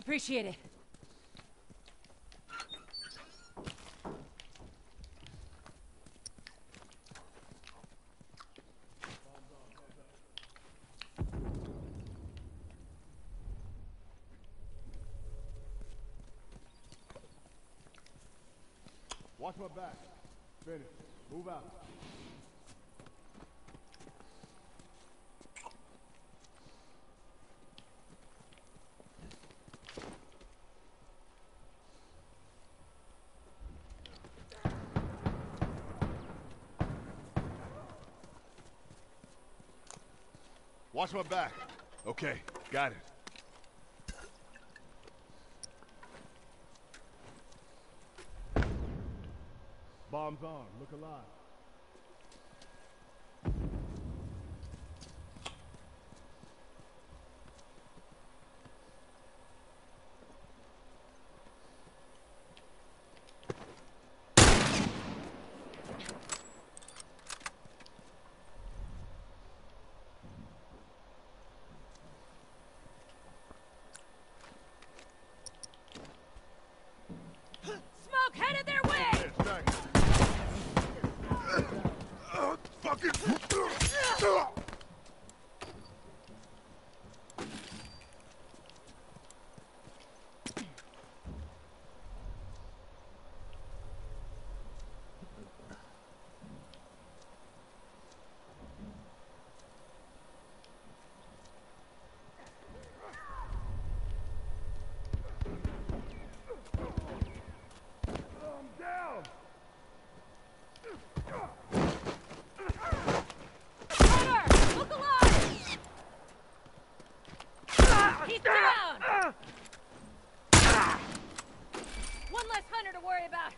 Appreciate it. Watch my back. Finish. Move out. Watch my back. Okay, got it. Bombs on. Look alive. Smoke headed their way! Fucking... down! Hunter! Look alive! He's down! One less hunter to worry about.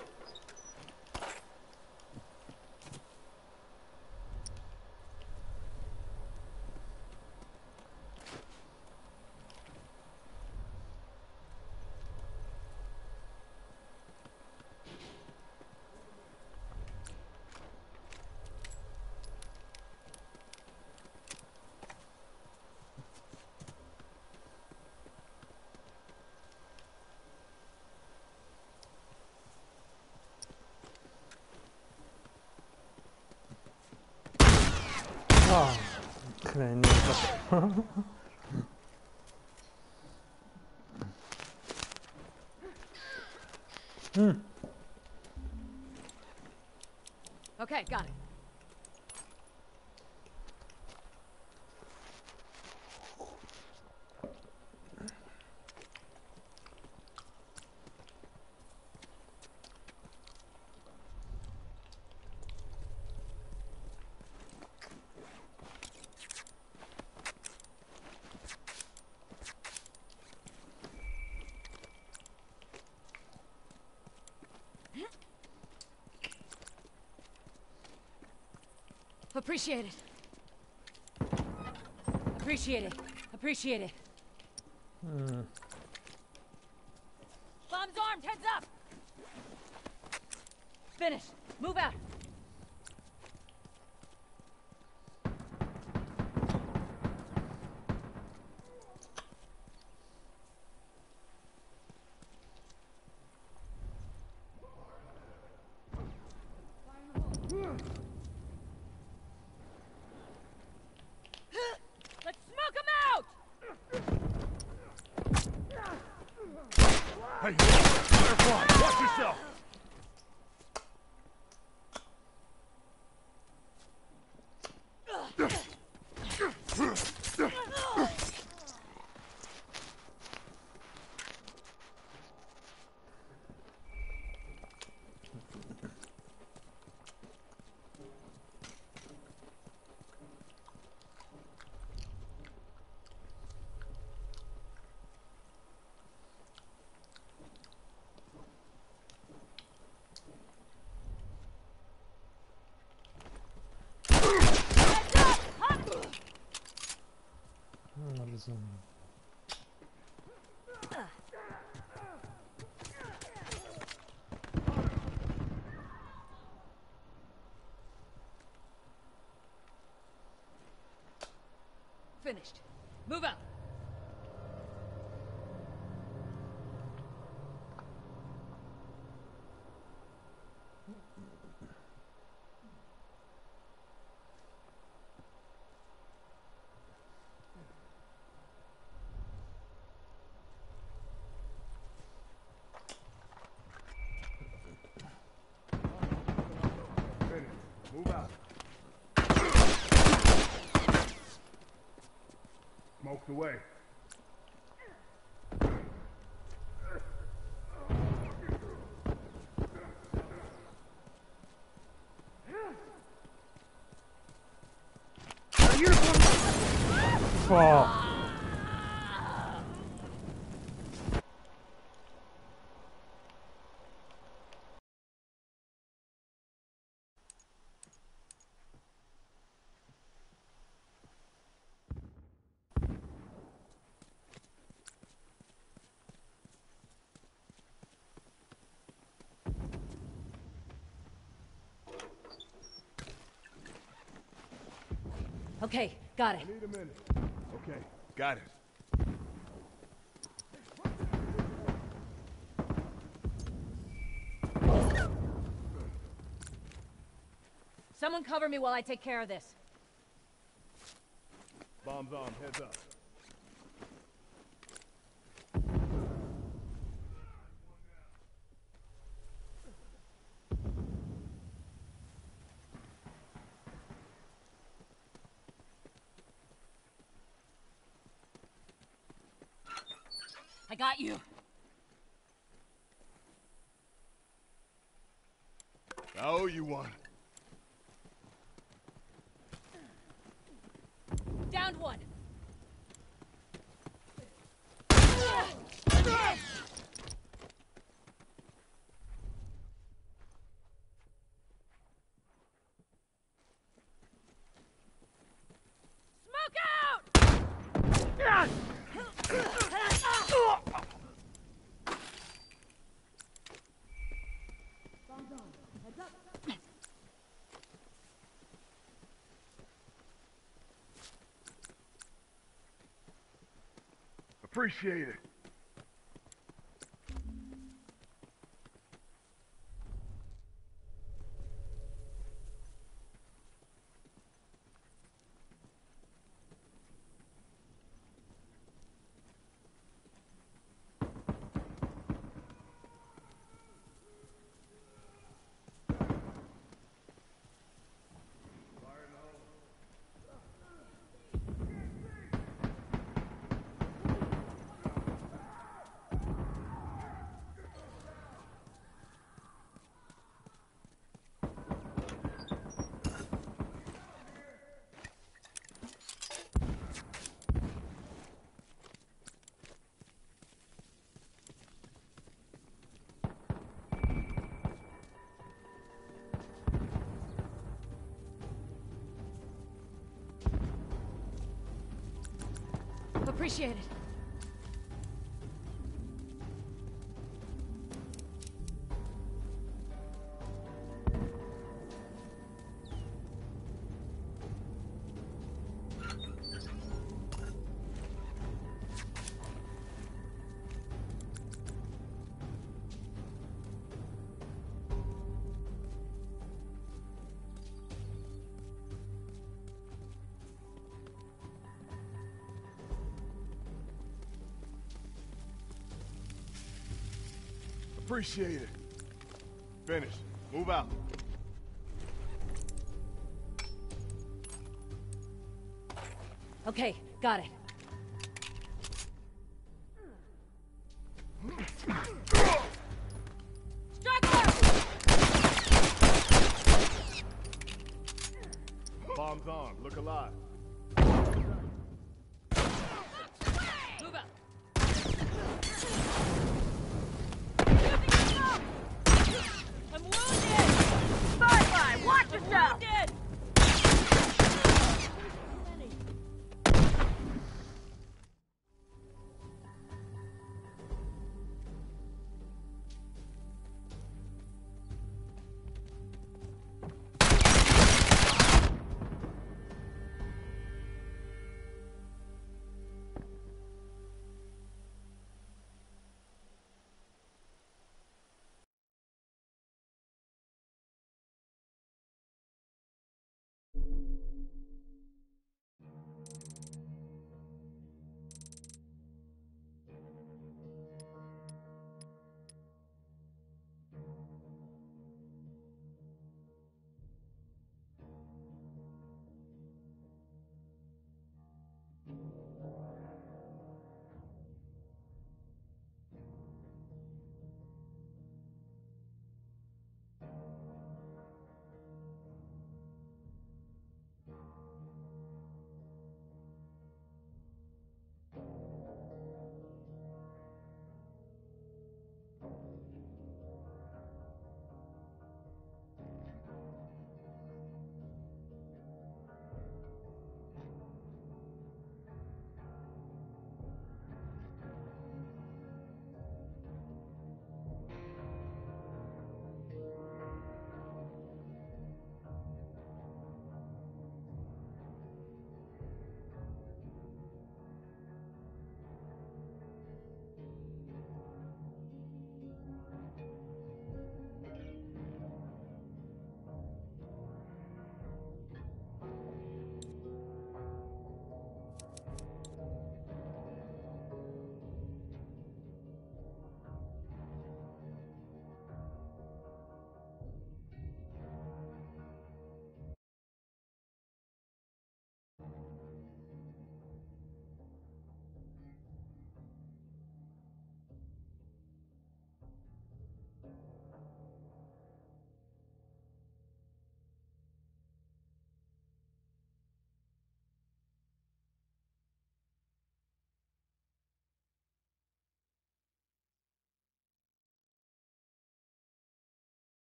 Okay, got it. Appreciate it. Appreciate it. Appreciate it. Bombs armed, heads up! Finish. Move out. Let's smoke them out! Hey, Firefly, watch yourself! Finished. Move out. Smoked away. Fuck. Okay, got it. I need a minute. Okay, got it. Someone cover me while I take care of this. Bombs armed, heads up. I got you. Oh, you won. Downed one. Smoke out! Appreciate it. Appreciate it. Appreciate it. Finish. Move out. Okay, got it. Straggler! Bombs armed. Look alive. Move out. I'm wounded! Bye-bye! Watch yourself! Wounded!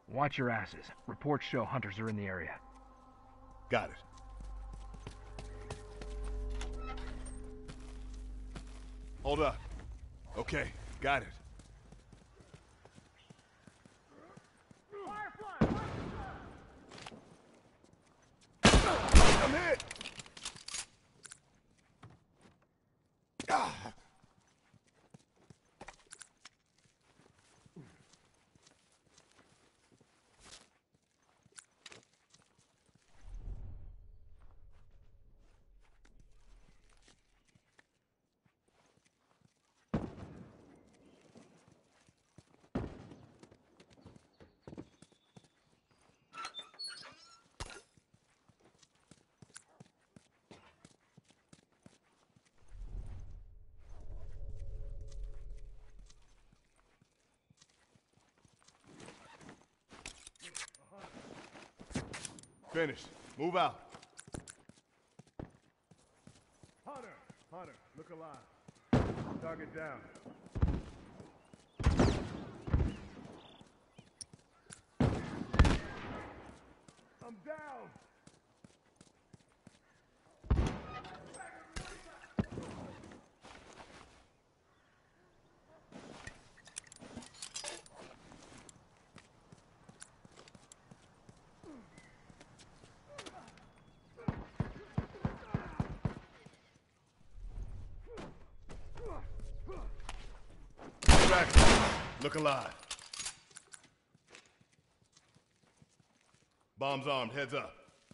Watch your asses. Reports show hunters are in the area. Got it. Hold up. Okay, got it. I'm hit! Ah. Finished. Move out. Hunter, look alive. Target down. I'm down! Look alive. Bombs armed, heads up.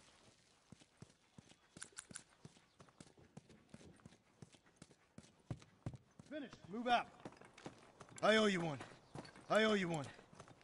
Finished. Move out. I owe you one. I owe you one.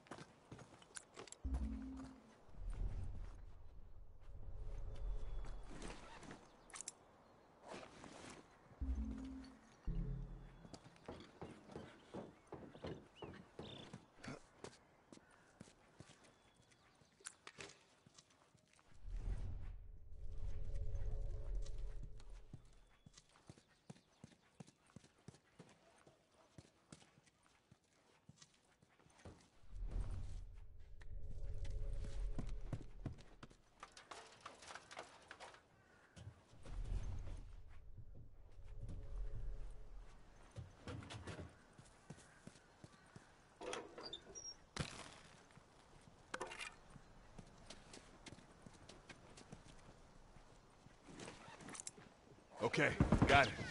Okay, got it.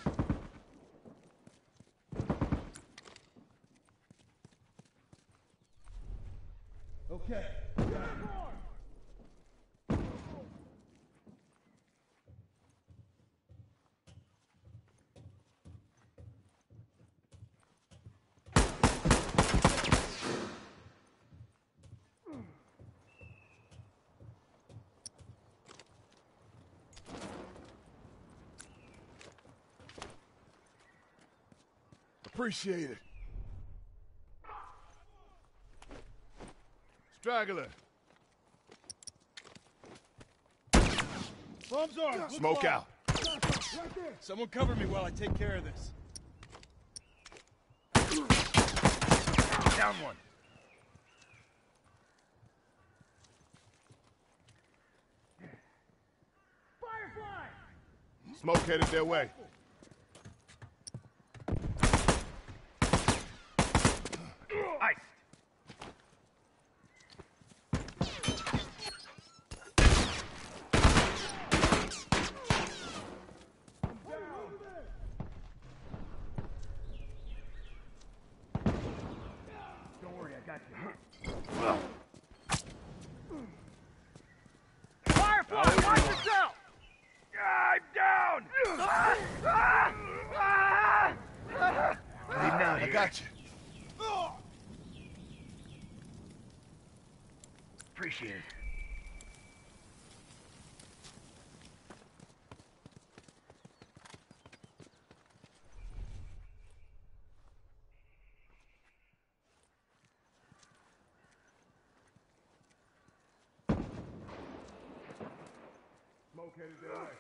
Okay. Appreciate it. Straggler. Bombs armed. Smoke out. Right there. Someone cover me while I take care of this. Down one. Firefly! Smoke headed their way. Ice. Don't worry, I got you. Firefly, watch yourself! I'm down! Leave now, I here. got you. Appreciate it. Smoke headed their way.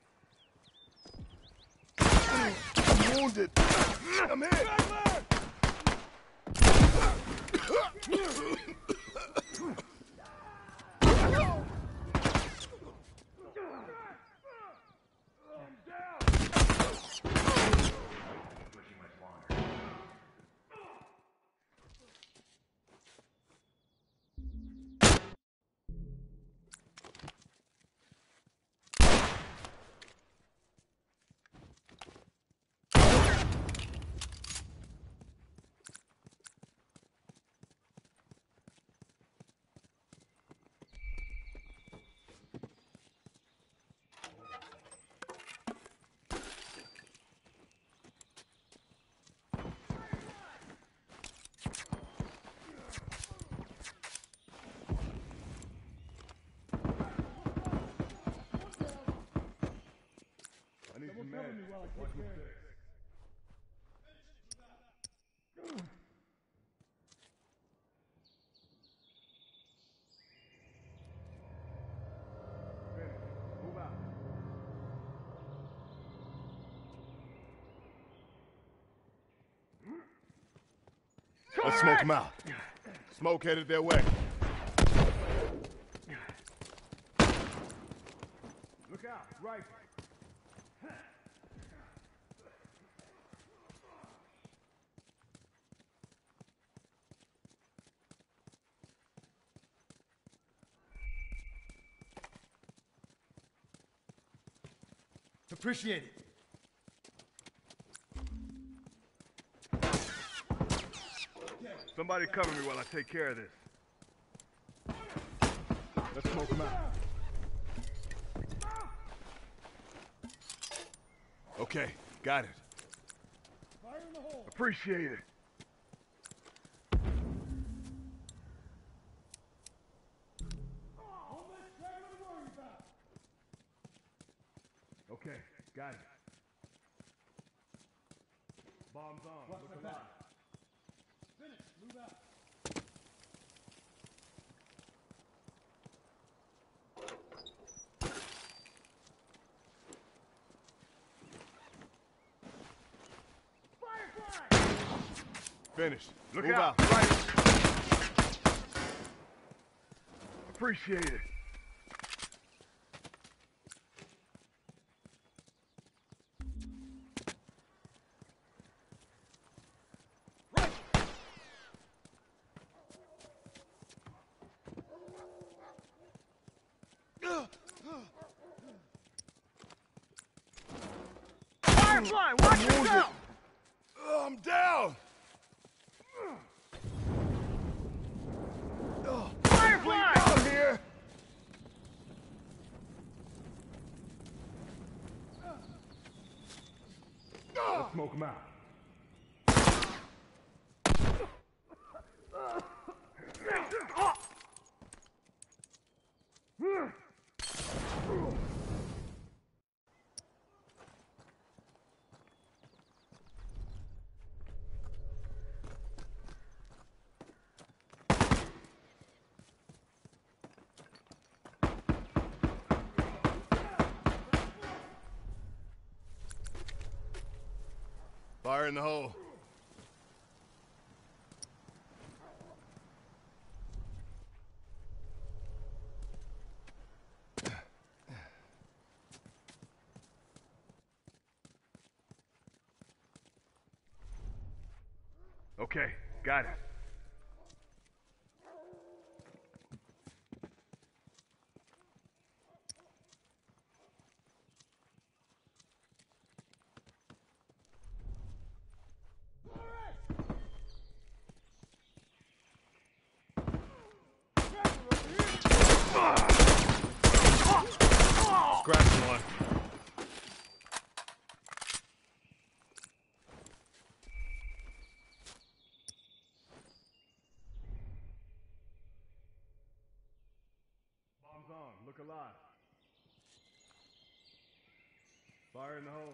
I'm wounded. I'm hit. Move out. Let's smoke them out. Smoke headed their way. Look out, rifle. Appreciate it. Somebody cover me while I take care of this. Let's smoke them out. Okay, got it. Fire in the hole. Appreciate it. Okay, got it. Bombs on. Watch Look my alive. back. Finish. Move out. Finished. Look Move out. out. Right. Appreciate it. Firefly, watch yourself! I'm down. Firefly! Out here. Let's smoke them out. Fire in the hole. Okay, got it. Scratch one. Bombs on. Look alive. Fire in the hole.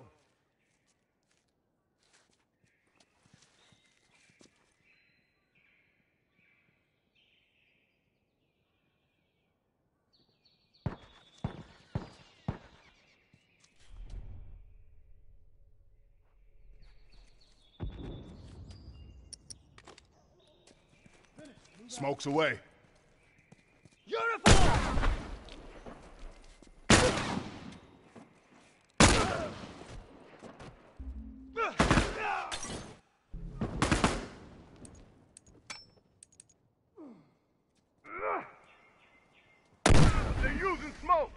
Smoke's away. Uniform! They're using smoke.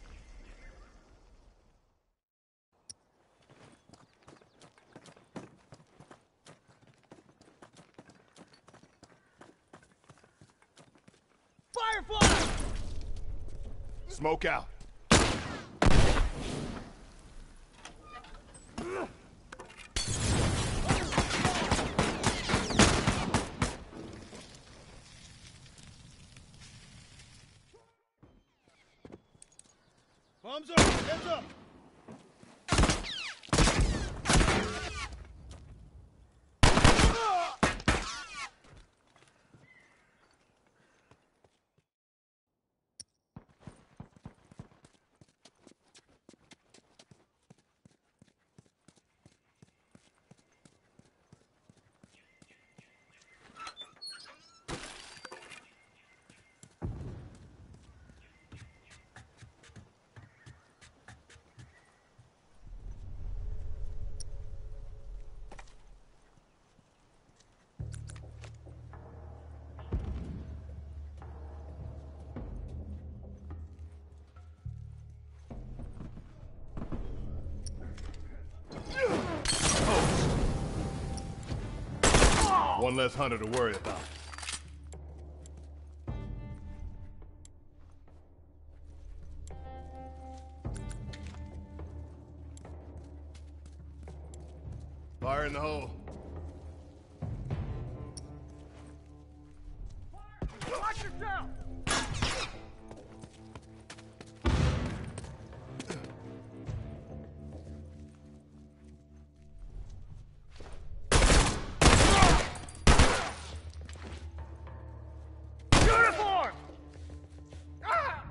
Firefly! Smoke out. Bombs up. Heads up. One less hunter to worry about. Fire in the hole. Watch yourself! Uniform! Ah!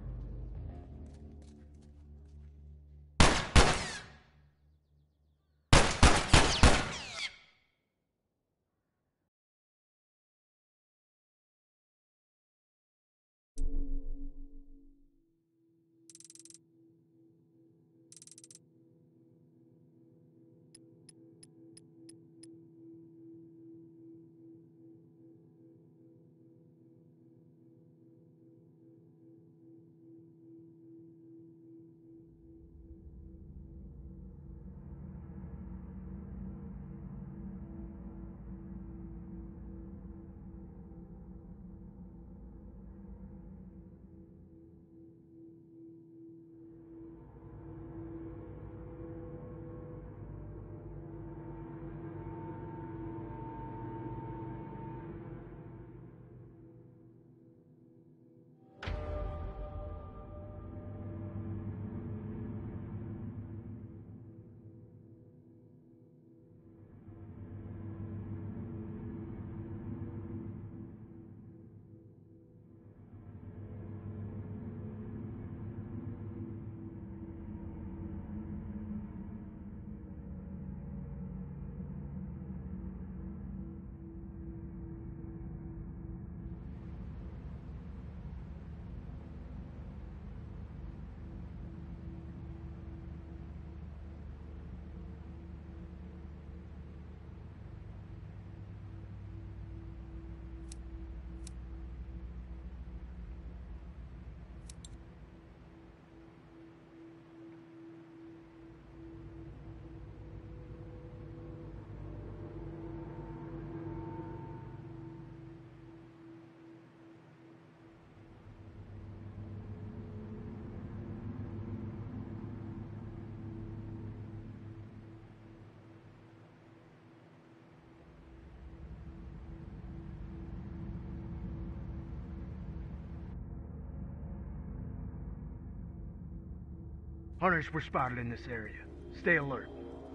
Hunters were spotted in this area. Stay alert.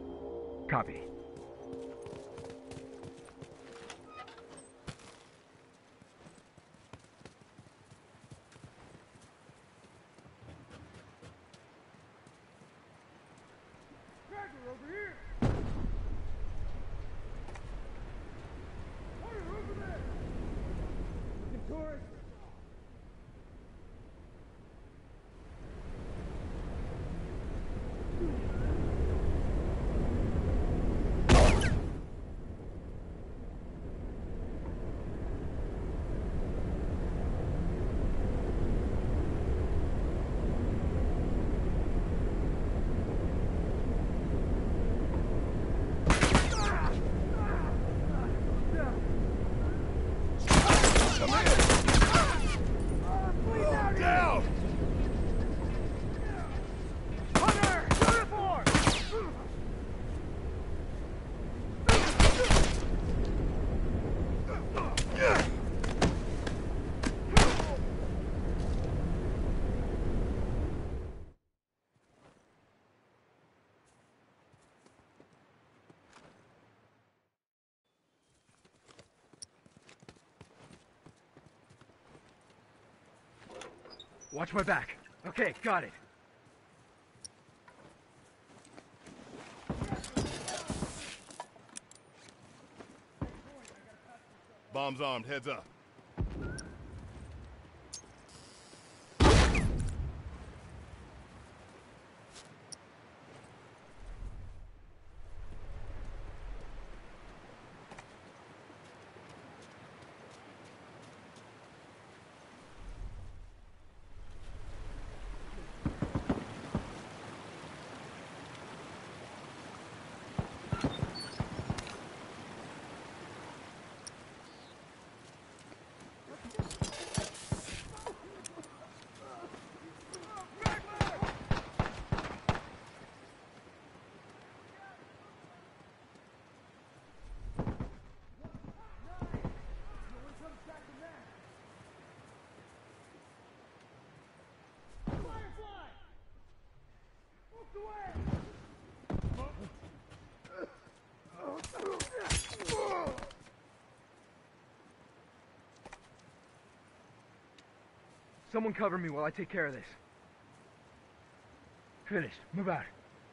Copy. Watch my back. Okay, got it. Bombs armed, heads up. Someone cover me while I take care of this. Finished. Move out.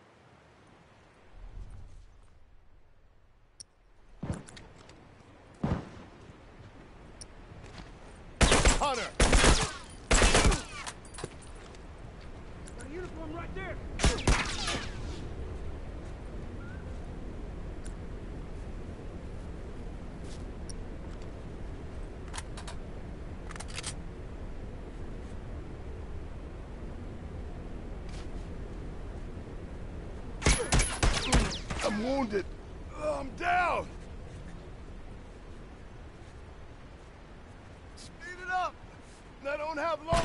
Hunter! Got a uniform right there. I'm wounded. I'm down. Speed it up. I don't have long.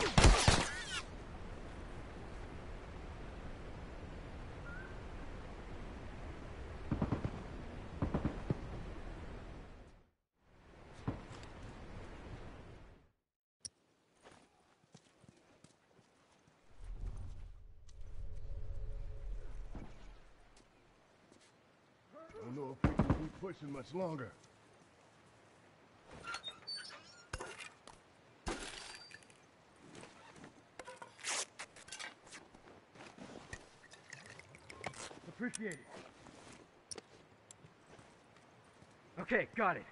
I don't know if we can keep pushing much longer. Appreciate it. Okay, got it.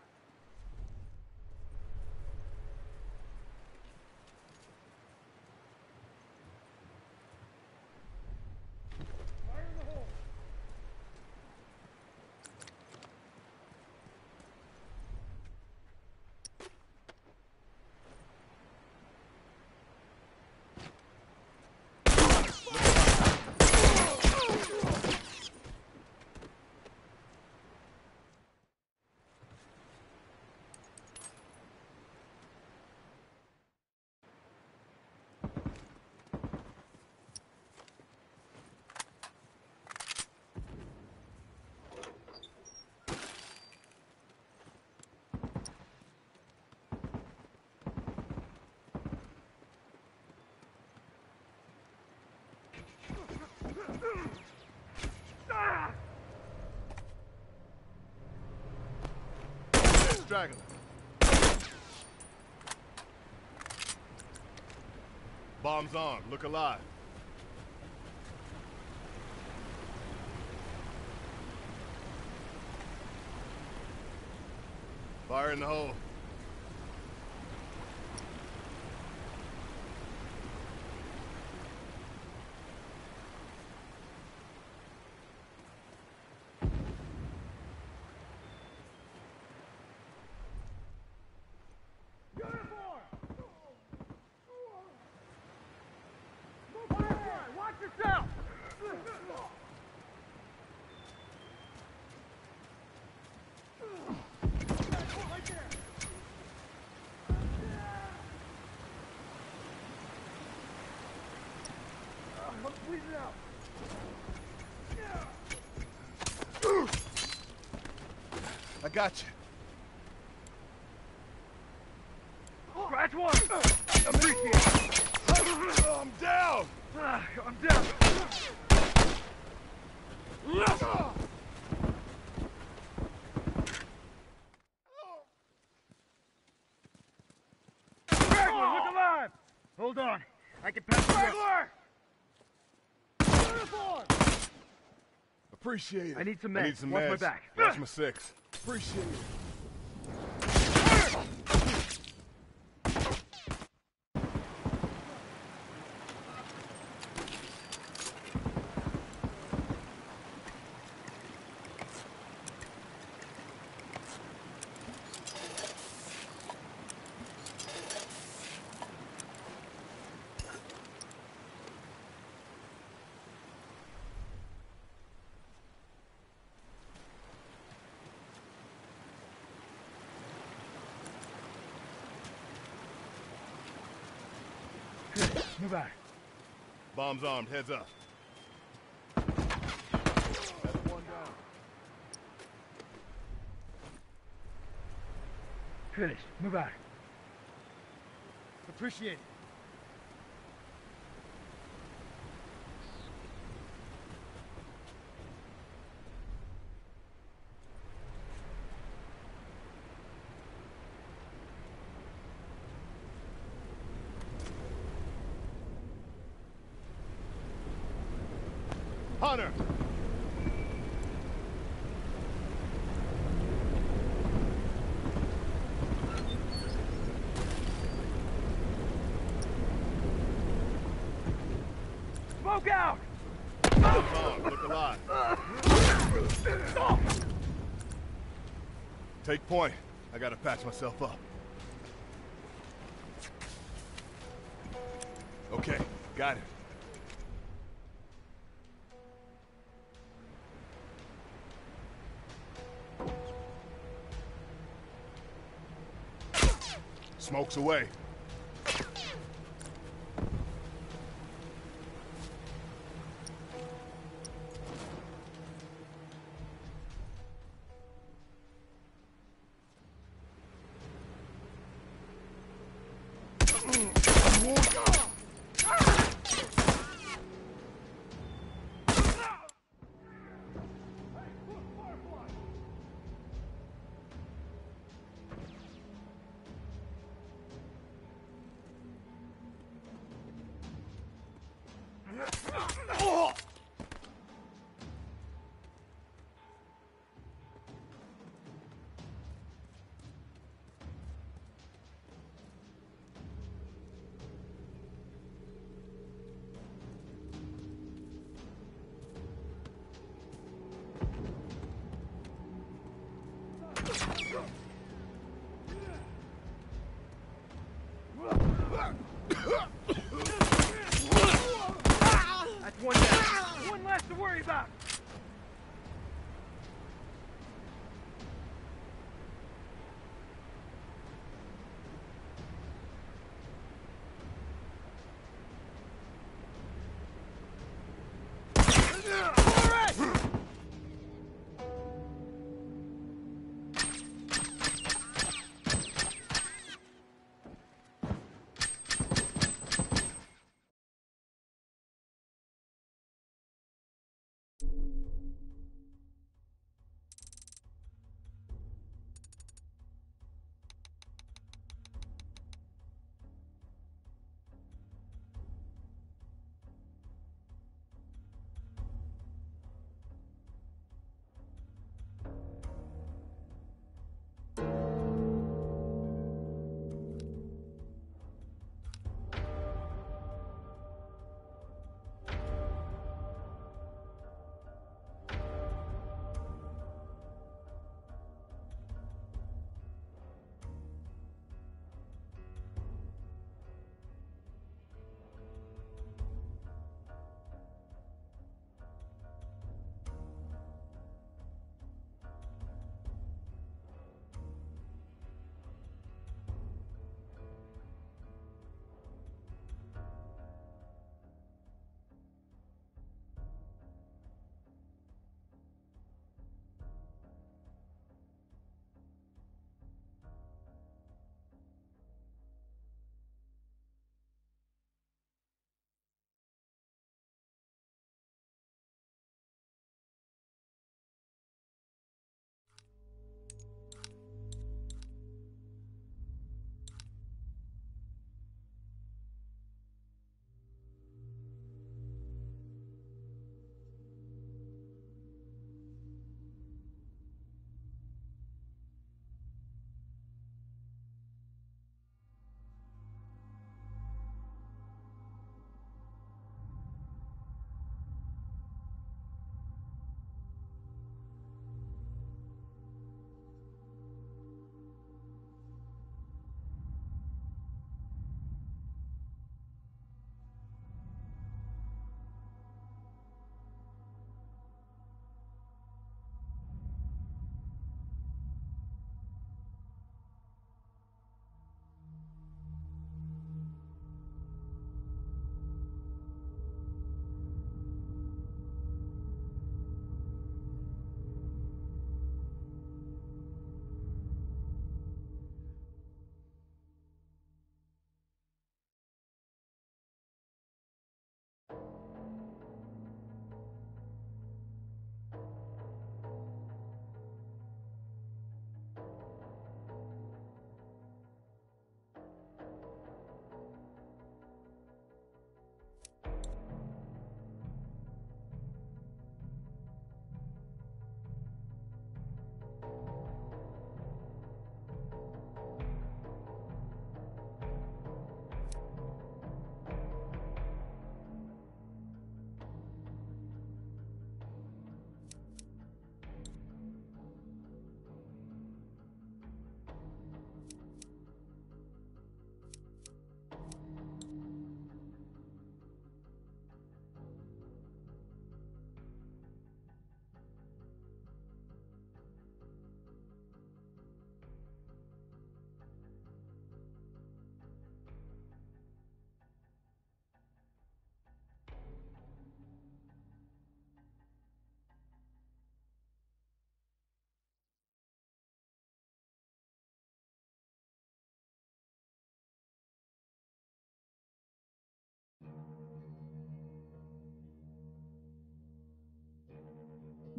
Straggler. Bombs armed. Look alive. Fire in the hole. Watch yourself! Right there! I'm bleeding out. I got you. Scratch one! Appreciate it. I'm down. I'm down. Straggler, look alive! Hold on. I can pass you up. Uniform! Appreciate it. I need some I meds. need some Watch my meds. back. Watch my six. Appreciate it. Move out. Bombs armed. Heads up. That's one down. Finished. Move out. Appreciate it. Hunter! Smoke out! Tom, look alive. Take point. I gotta patch myself up. Okay, got it. Smoke's away.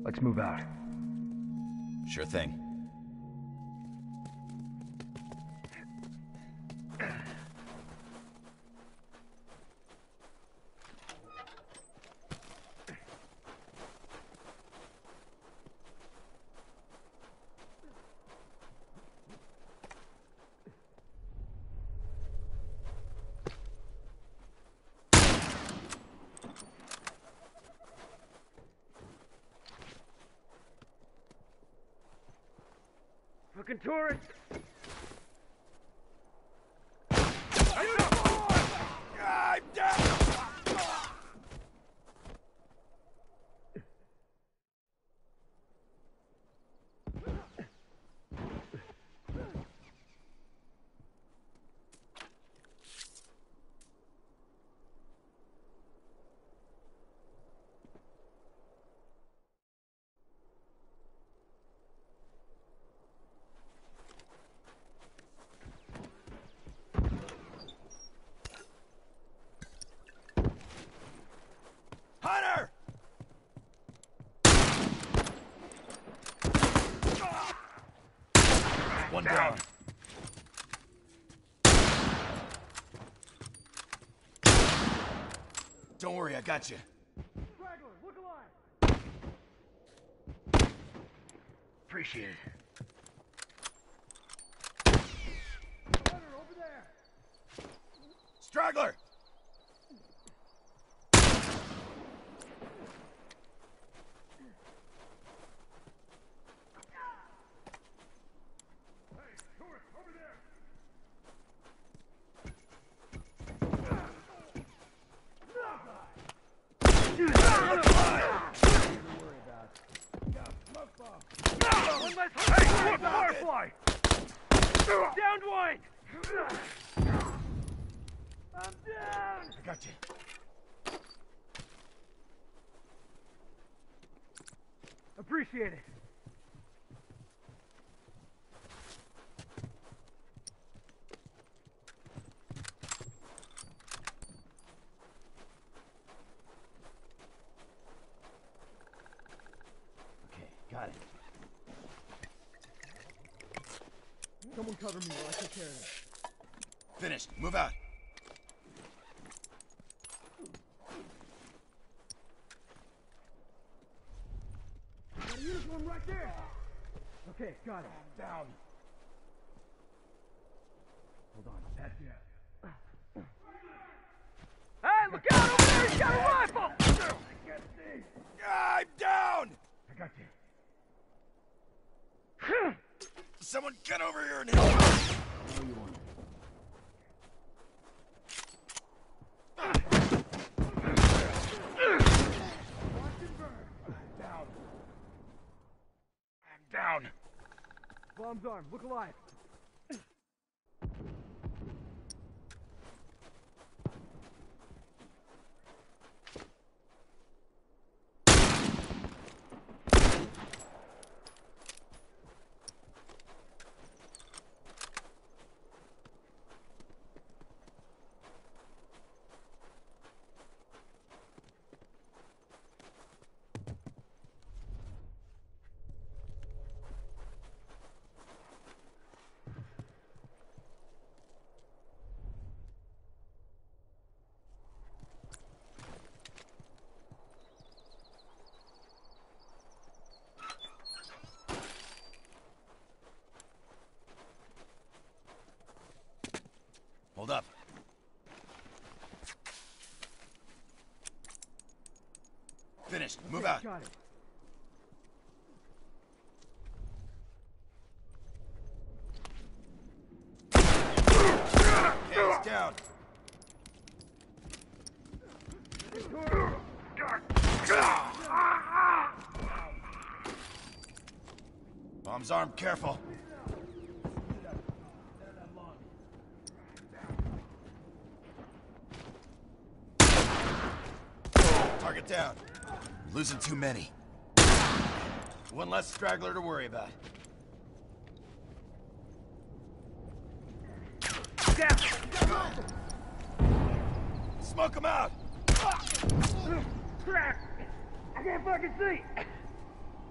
Let's move out. Sure thing. Fucking tourists! I'm down! Hunter! One down. Don't worry, I got you. Straggler, look alive! Appreciate it. Hunter, over there! Straggler! Hey, Firefly! Downed one! I'm down! I got you. Appreciate it. Okay, got it. Someone cover me while I take care of this. Finished. Move out. Got a uniform right there! Okay, got it. Down. Hold on, that's it. Hey, look out over there! He's got a rifle! I'm down! I got you. Someone get over here and help me! I'm down. Bomb's armed, look alive! Hold up. Finished. Move out. Got it. Okay, he's down. Bomb's armed. Careful. Target down. Losing too many. One less straggler to worry about. Down! Smoke them out! Crap! I can't fucking see!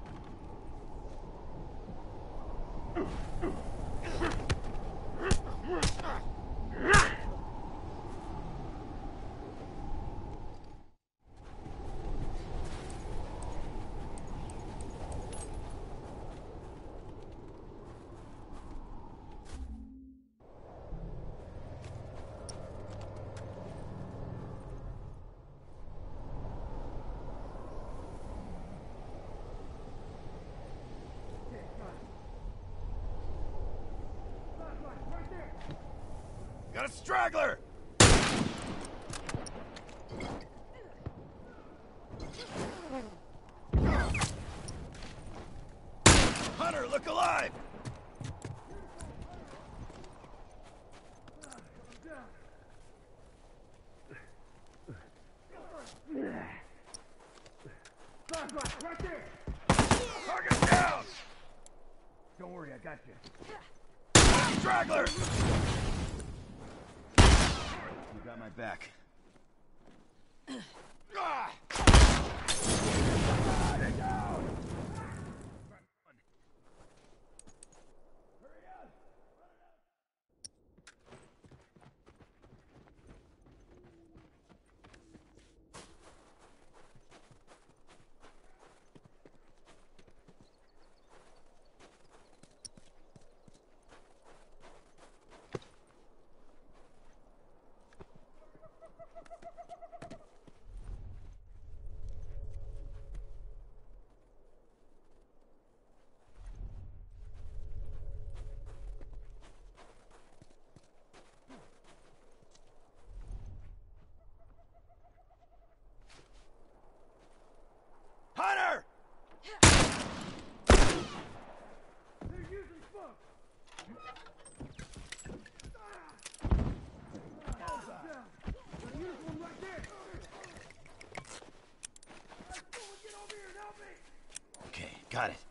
Got a straggler! Hunter, look alive! Right there! Target down! Don't worry, I got you. Straggler! You got my back. Hunter! They're using smoke! Got a uniform right there! Someone get over here and help me! Okay, got it.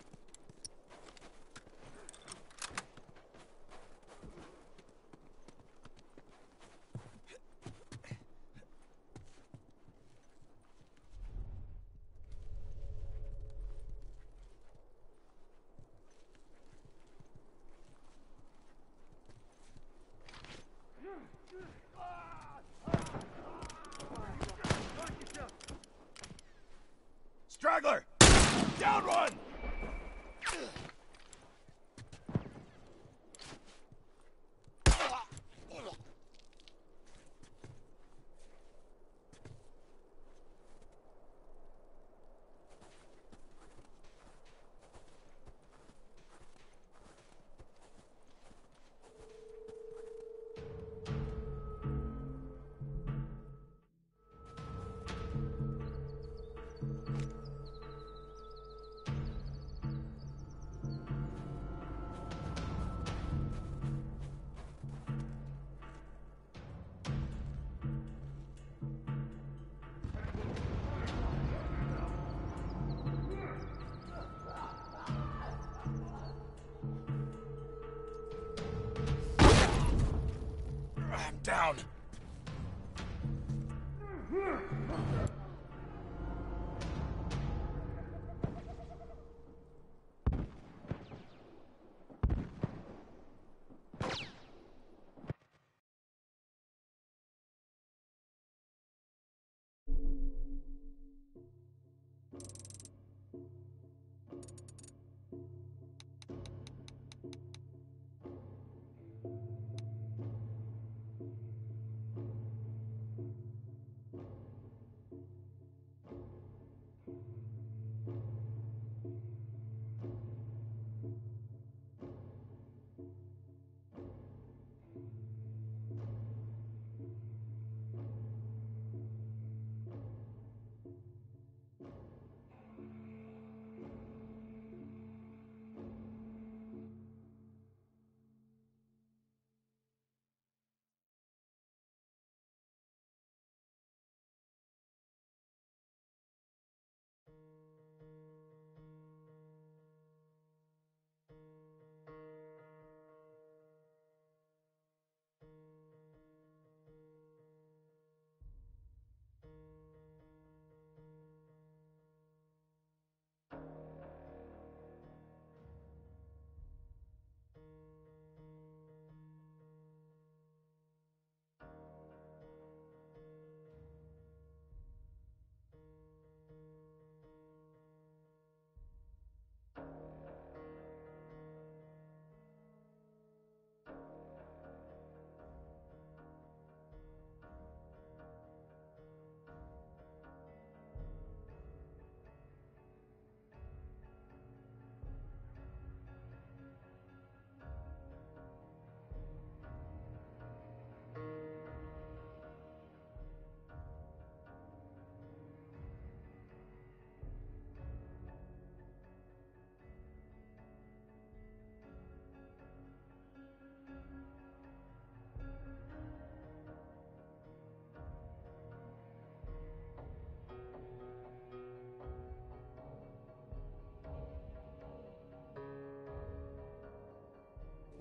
Straggler! Down one! I'm down.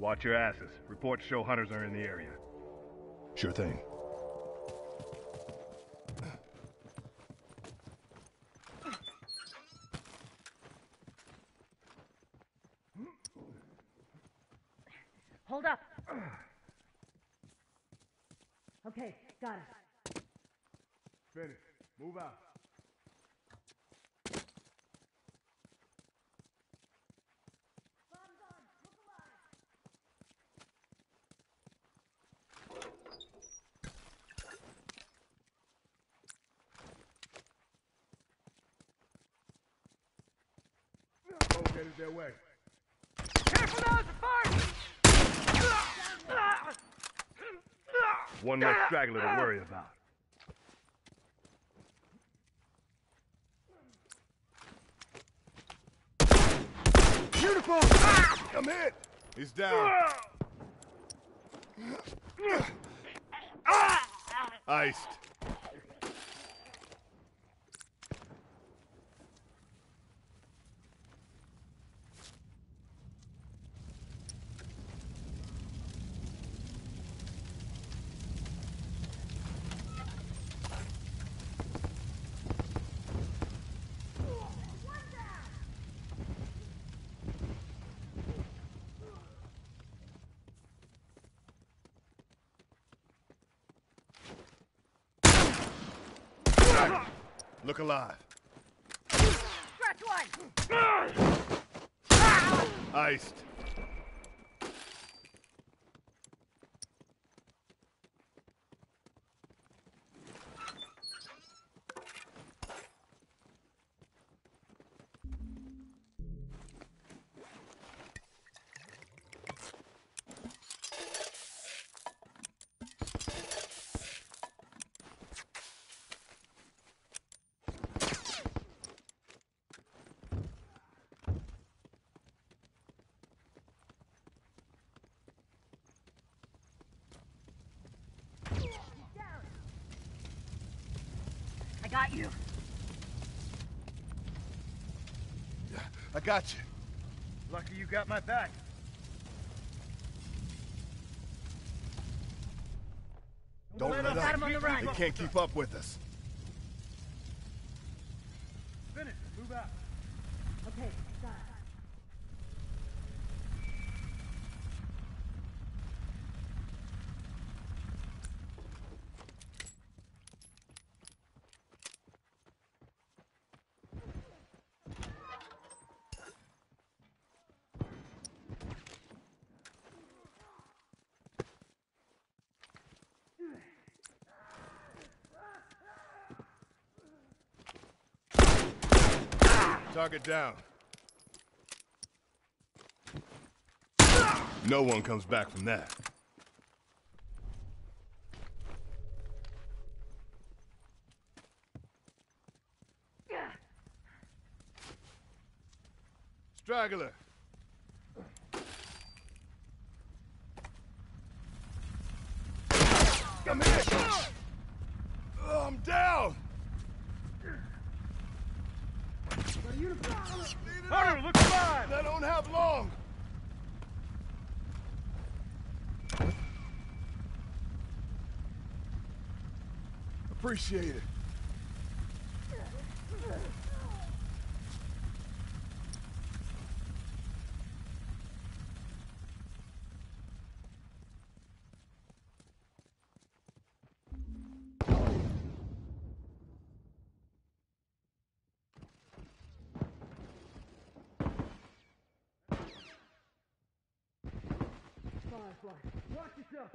Watch your asses. Reports show hunters are in the area. Sure thing. Hold up. Okay, got it. Finish. Move out. Smoke headed their way. Careful now, it's a fire! One less straggler to worry about. Uniform! I'm hit! He's down. Iced. Look alive. Scratch one! Iced. I got you. I got you. Lucky you got my back. Don't let Got him up. on the run. They can't keep up with us. Finish. Move out. Okay, got it. Target down. No one comes back from that. Straggler. Come here. Oh, I'm down. Hunter, look alive! I don't have long. Appreciate it. Watch yourself.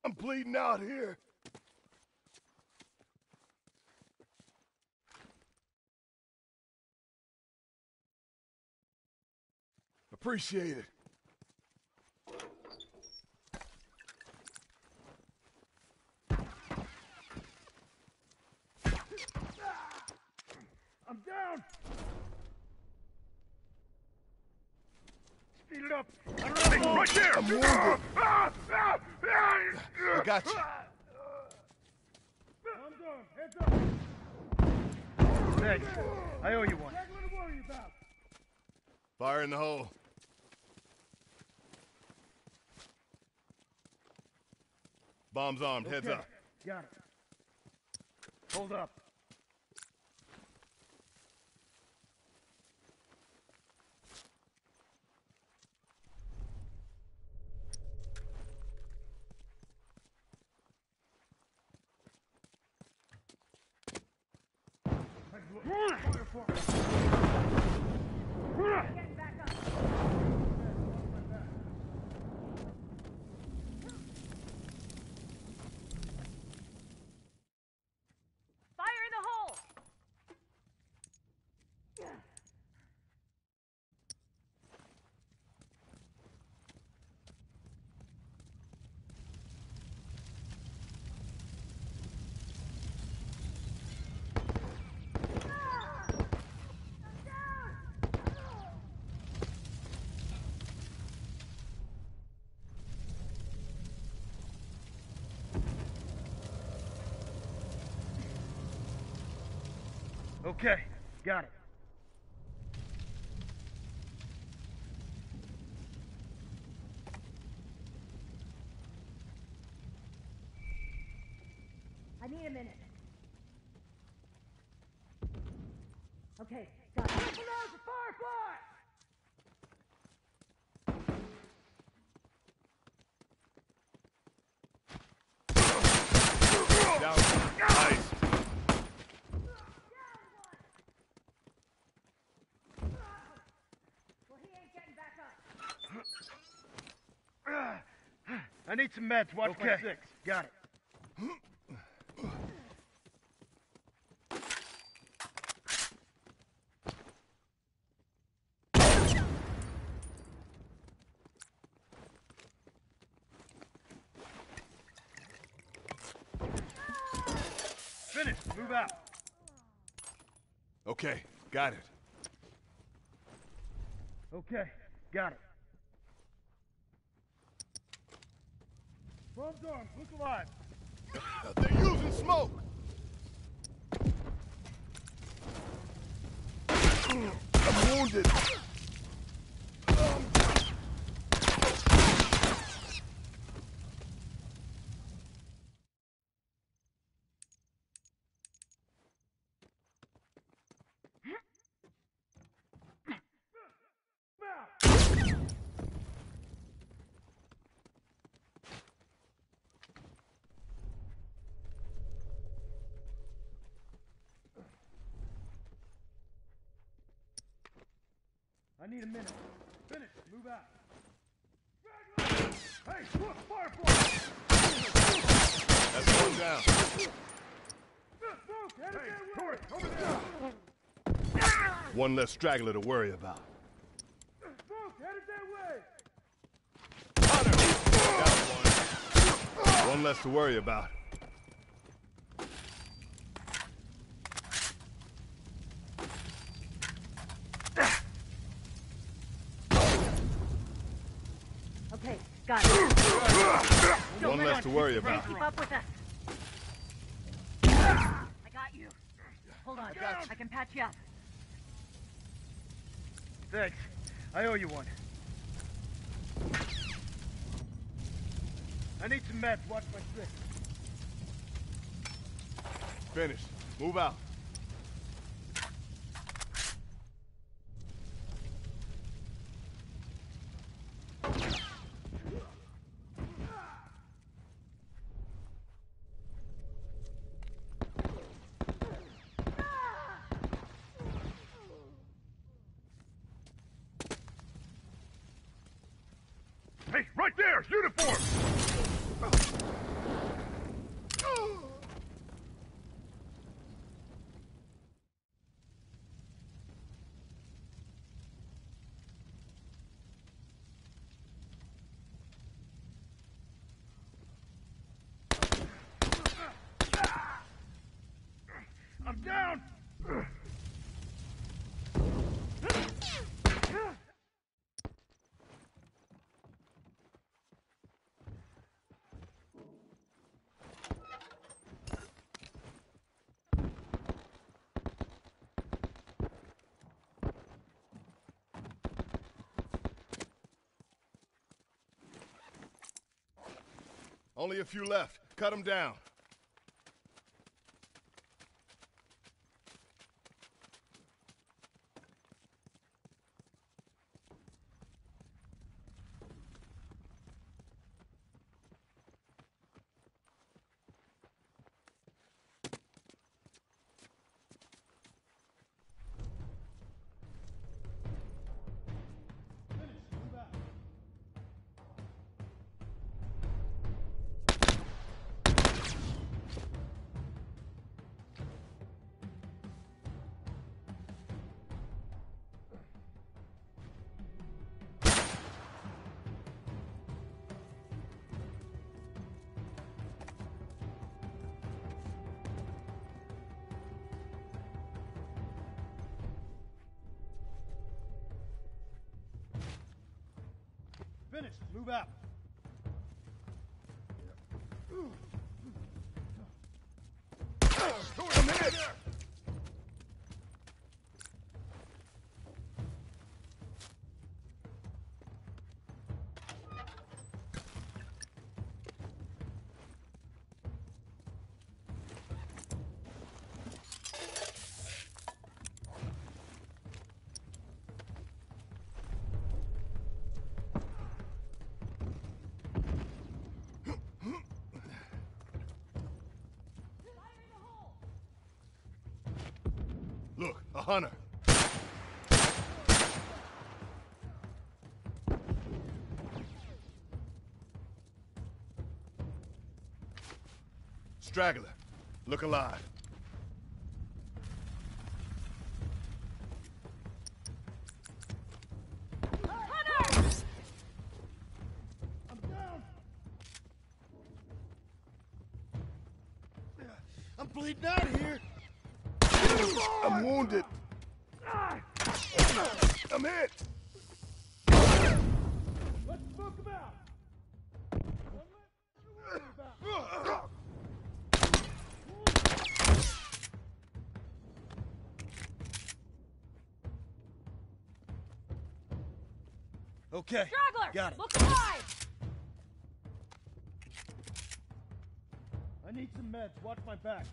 I'm bleeding out here. Appreciate it. I'm down! Speed it up! Hey, right there! I'm wounded. I got you. I'm done. Heads up! Thanks. I owe you one. Nothing to worry about. Fire in the hole. Bomb's armed. Heads up. Got it. Hold up. Getting back up. Fire in the hole! Okay, got it. I need a minute. Okay, got it. Firefly! Down. Nice. Well, he ain't getting back up. I need some meds. Watch my six. Got it. Finish. Move out. Okay, got it. Okay, got it. Bomb's armed. Look alive. They're using smoke. I'm wounded. I need a minute. Finish. Move out. Hey, look, Firefly! That's one down. Hey, tourist, over there! One less straggler to worry about. Smoke, headed that way! Hunter! Got one. One less to worry about. Okay, got it. One less to worry about. Keep up with us. I got you. Hold on. I can patch you up. Thanks. I owe you one. I need some meds. Watch my six. Finished. Move out. Hey, right there! Uniform! Only a few left. Cut them down. Finished. Move out. I'm hit! Look, a hunter. Straggler. Look alive. I'm down. I'm bleeding out of here. I'm wounded. I'm hit. Let's smoke him out. Okay. Straggler! Got it. Look alive! I need some meds. Watch my back.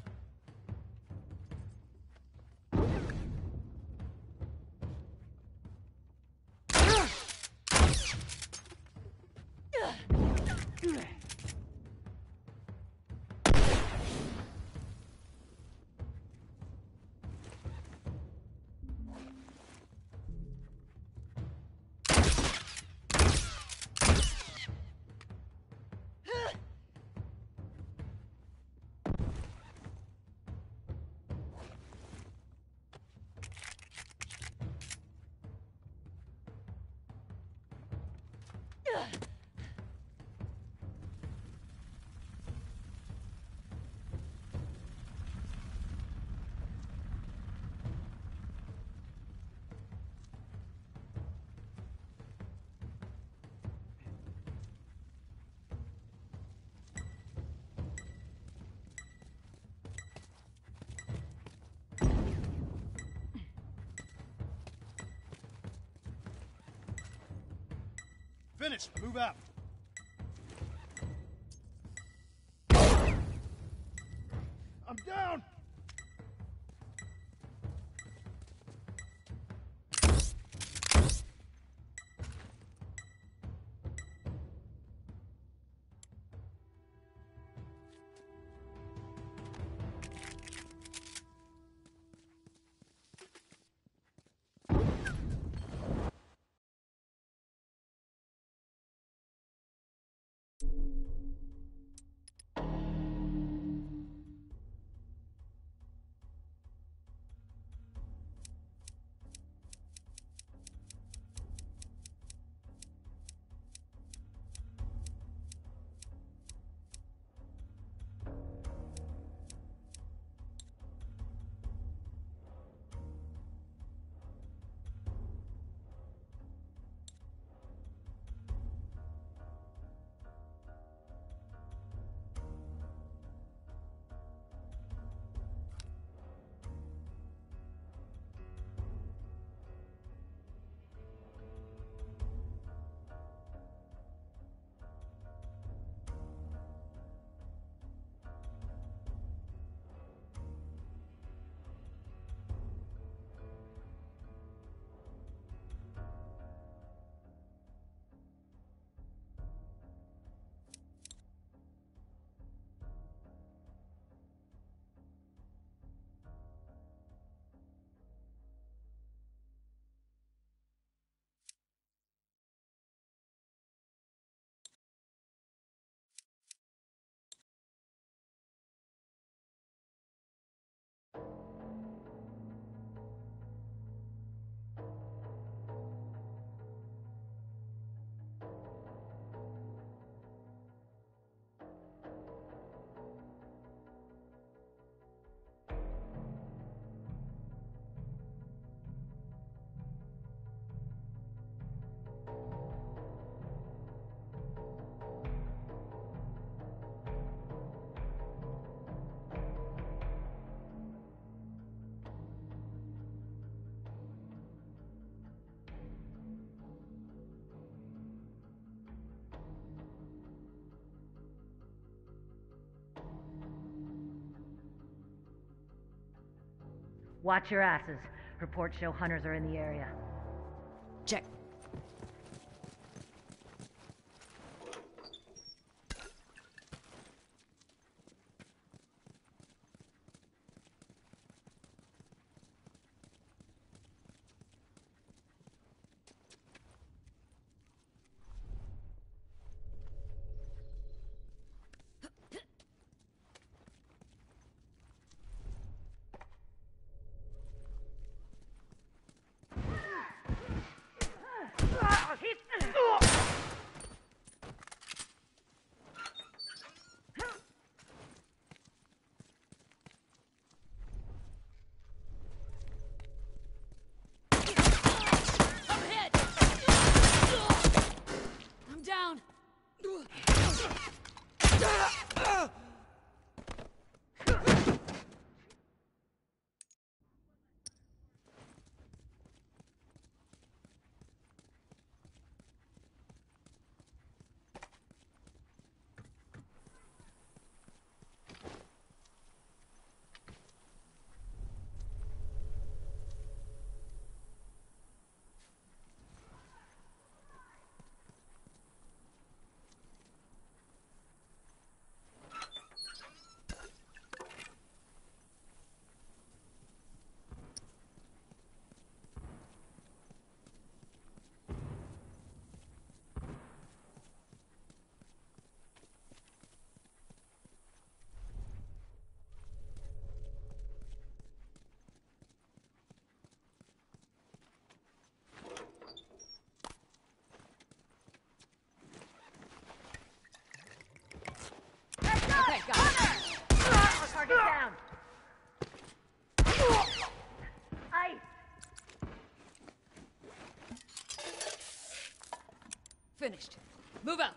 Finished. Move out. I'm down. Watch your asses. Reports show hunters are in the area. Check. Okay, got it. Target down. Ice. Finished. Move out.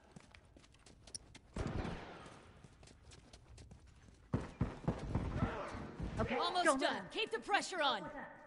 Okay, almost done. Keep the pressure on.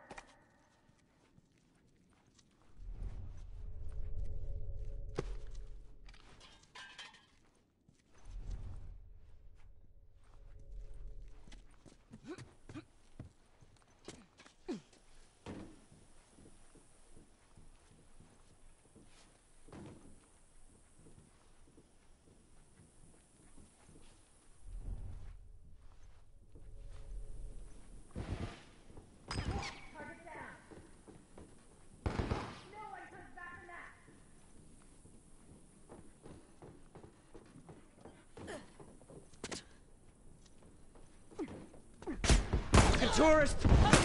Tourist!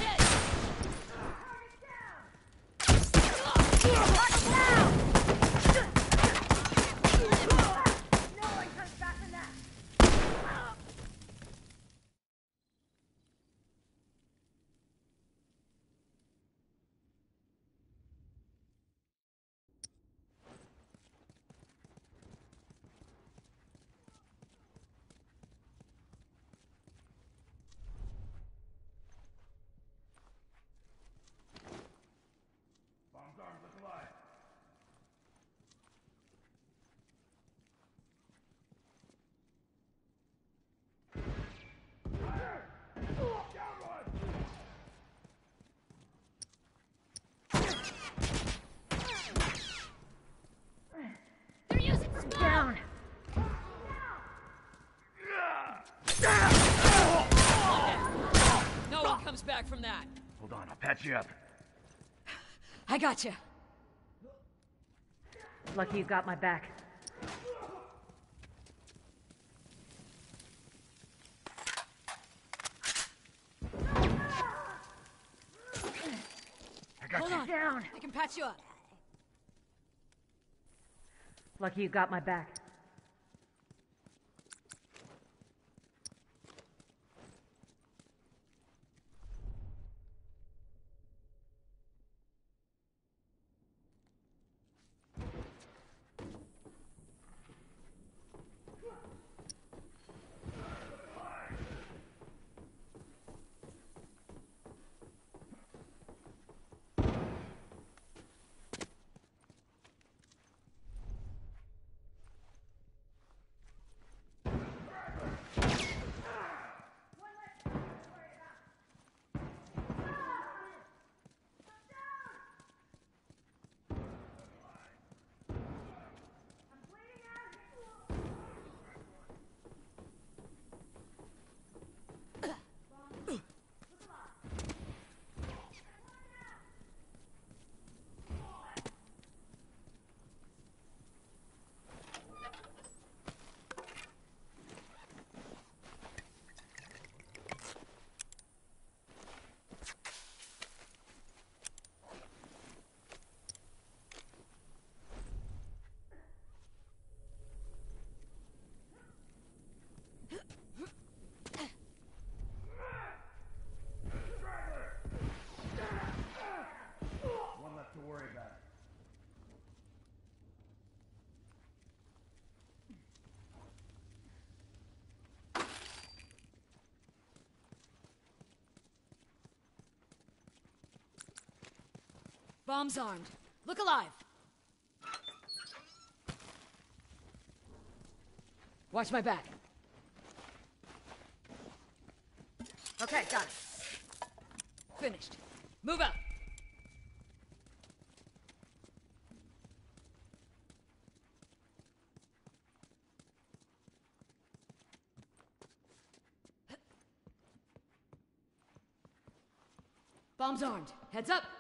Back from that. Hold on, I'll patch you up. I got you. Lucky you got my back. Hold on. Down. I can patch you up. Lucky you got my back. Bomb's armed. Look alive. Watch my back. Okay, got it. Finished. Move out. Bomb's armed. Heads up.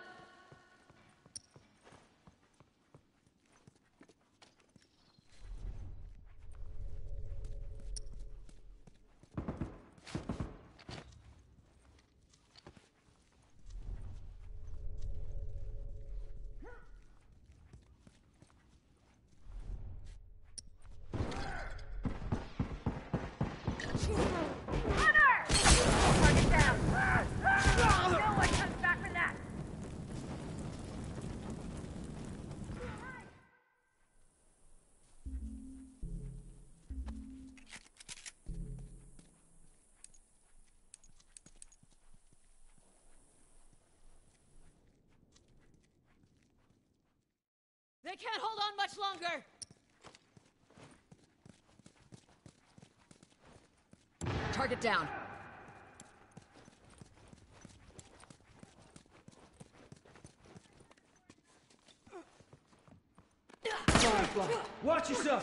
Target down! No one comes back from that! They can't hold on much longer. Target down. Firefly, watch yourself!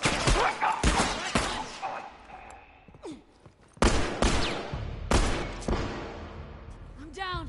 I'm down.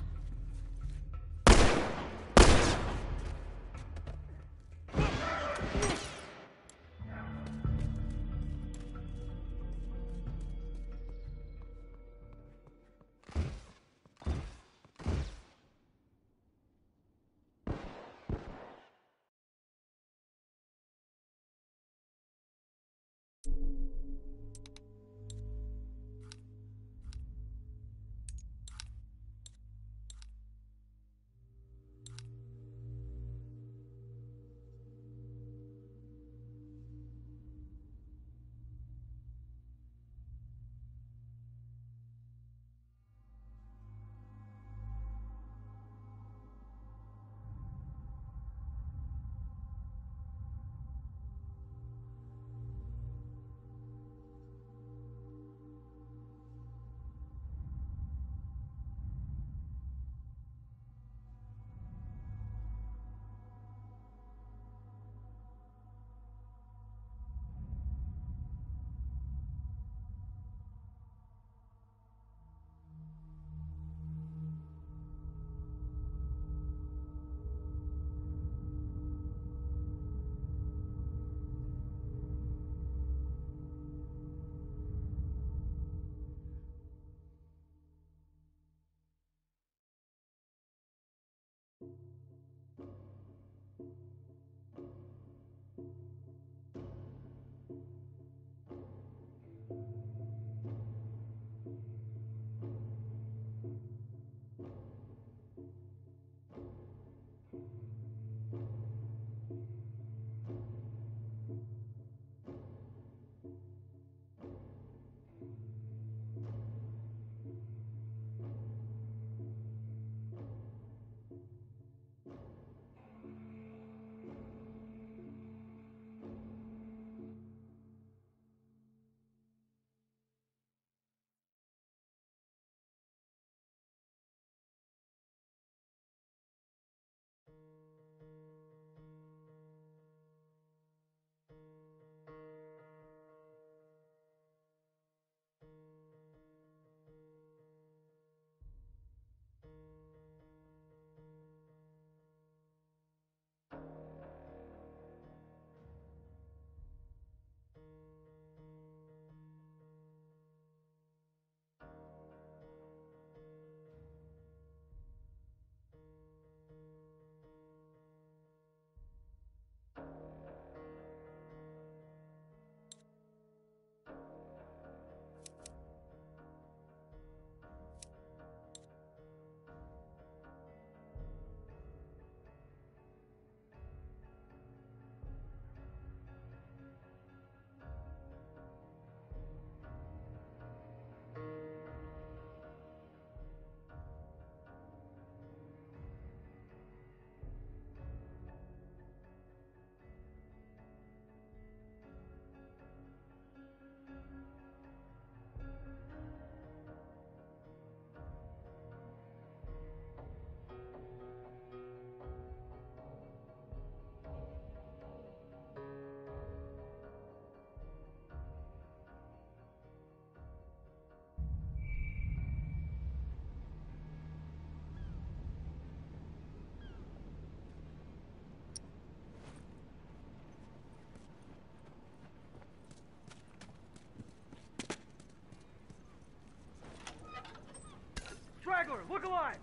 Straggler, look alive!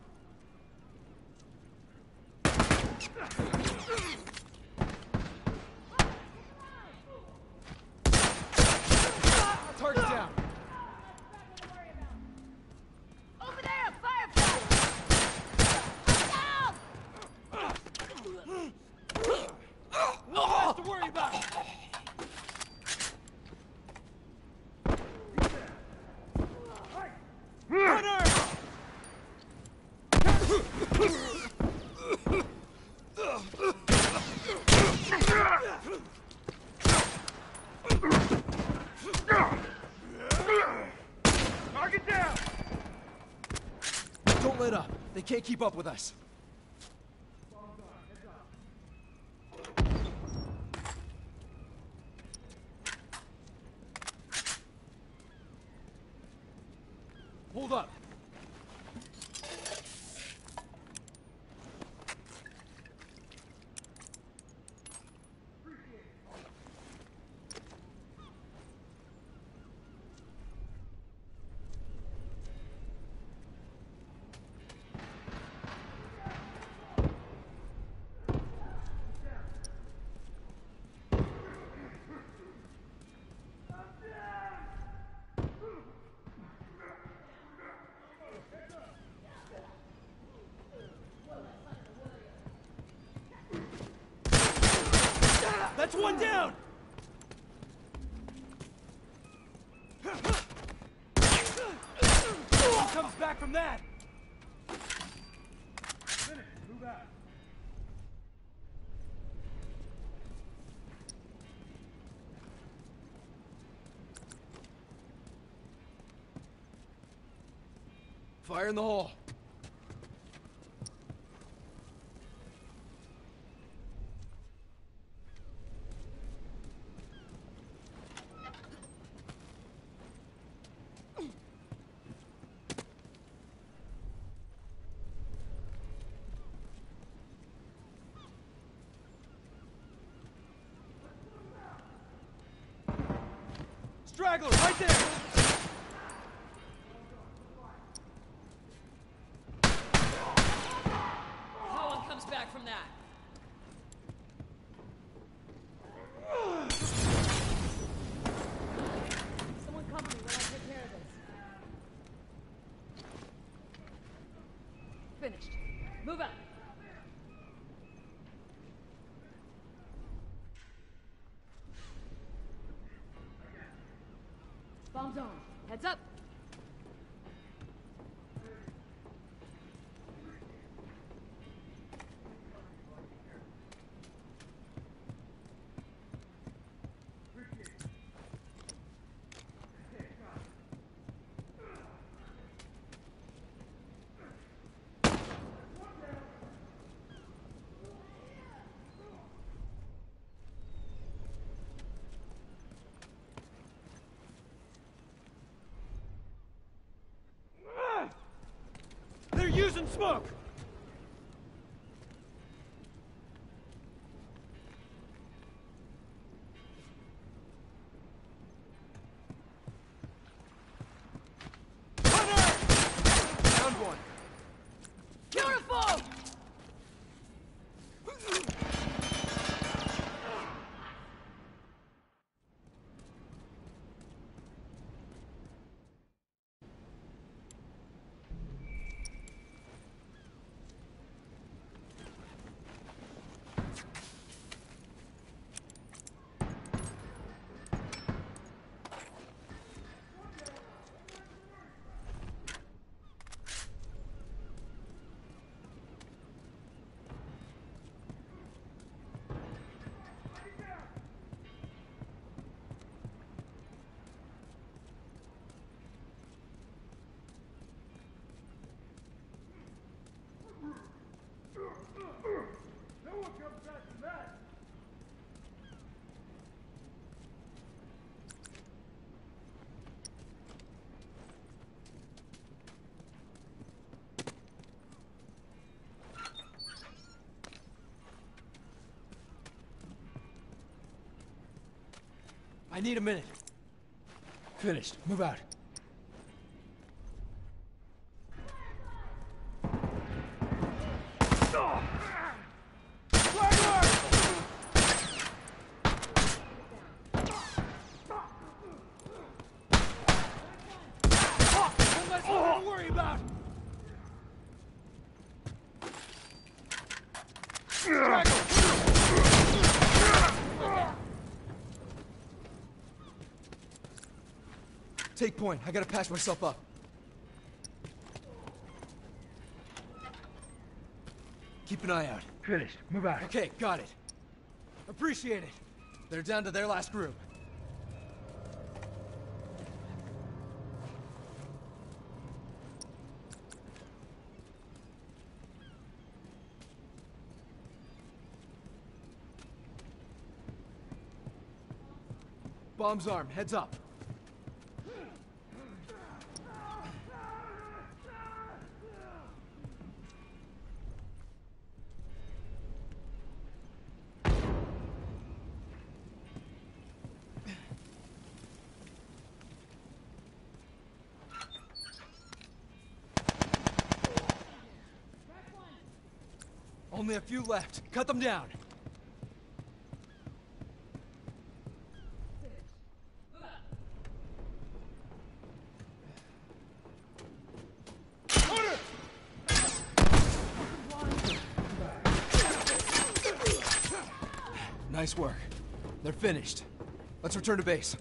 Target down. Over there, Firefly! Down! No less to worry about. Target down! Don't let up. They can't keep up with us. Hold up. That's one down! Who comes back from that? Finish, move out. Fire in the hole. Straggler, right there! No one comes back from that. Someone cover me while I take care of this. Finished. Move out. Bomb zone. Heads up. They're using smoke! Found one. Beautiful! No one comes back from that! I need a minute. Finished. Move out. take point. I gotta patch myself up. Keep an eye out. Finished. Move out. Okay, got it. Appreciate it. They're down to their last group. Bomb's armed. Heads up. Only a few left. Cut them down. Nice work. They're finished. Let's return to base.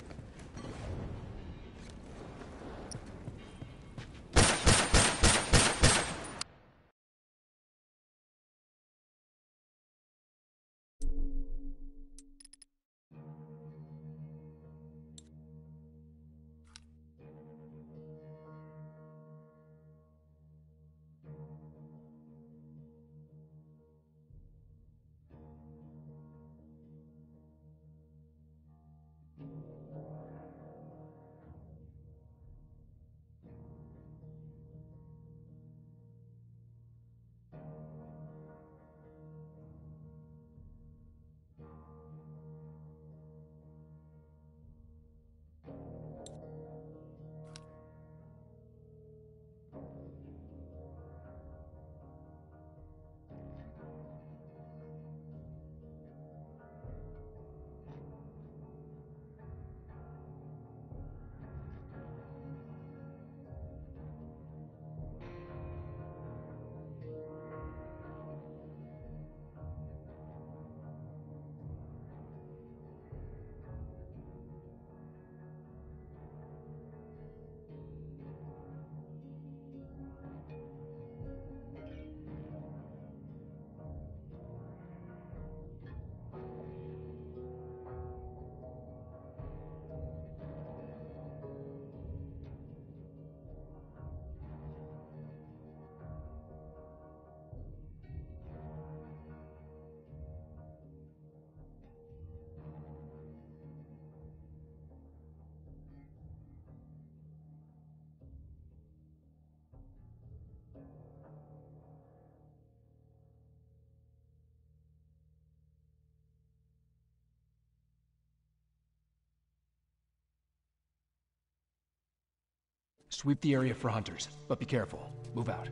Sweep the area for hunters, but be careful. Move out.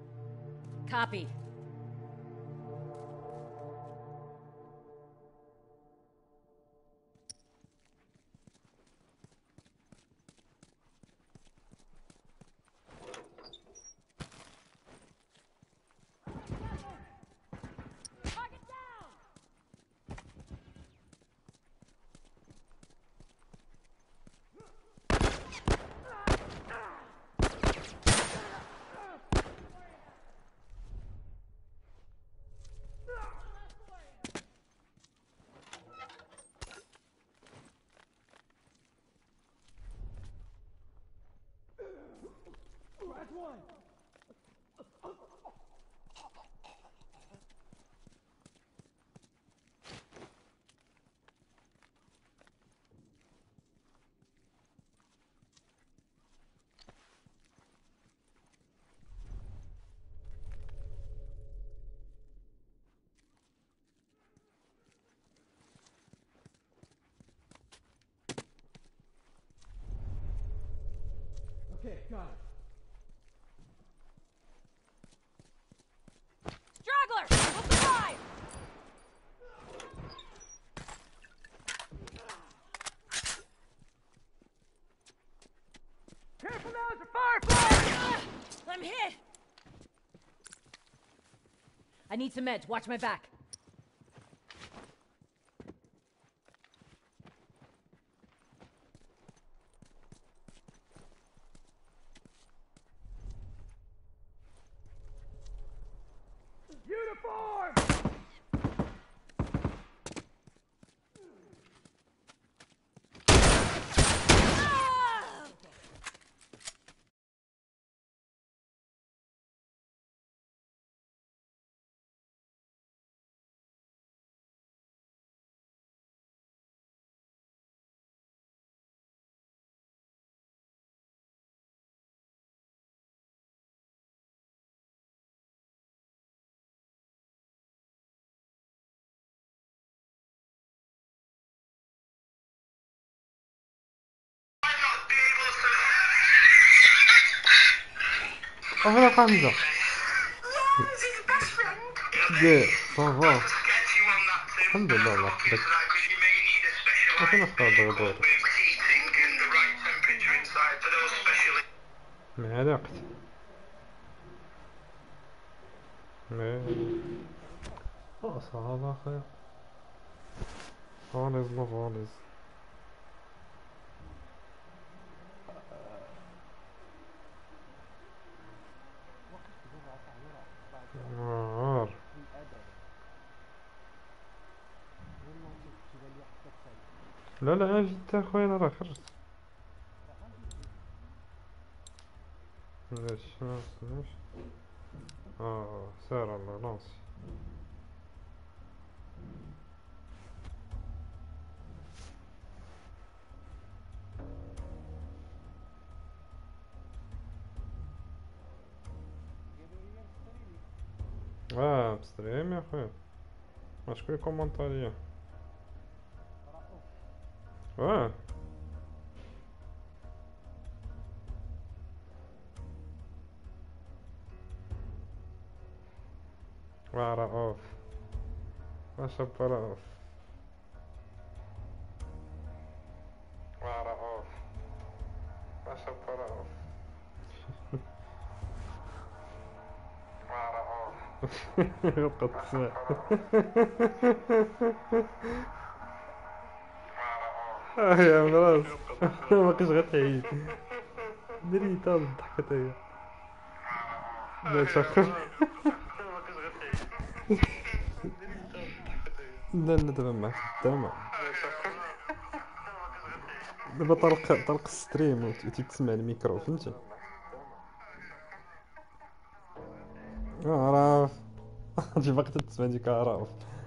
Copy. Okay, got it. Straggler! What's the fire? Careful now, it's a firefly! I'm hit! I need some meds. Watch my back. أنا حمزة كيف صافا الحمد لله الله يحفظك أنا أخطأ ضغط ما علاقة صافا خير غاليز لا غاليز عار لا لا اجي انت اخويا انا راه خرجت ماشي سار الله لونسي بستريم يا خويا شكون كومونطا ليا رؤوف واش رؤوف واش رؤوف غلطت تسمع يا مراس ما كنتش غتعيد دري تا ضحكت هي لا شكر لا دابا معك خدامة دابا طلق الستريم وتسمع الميكرو فهمتي عرف جي باقي تسمع ديك عرف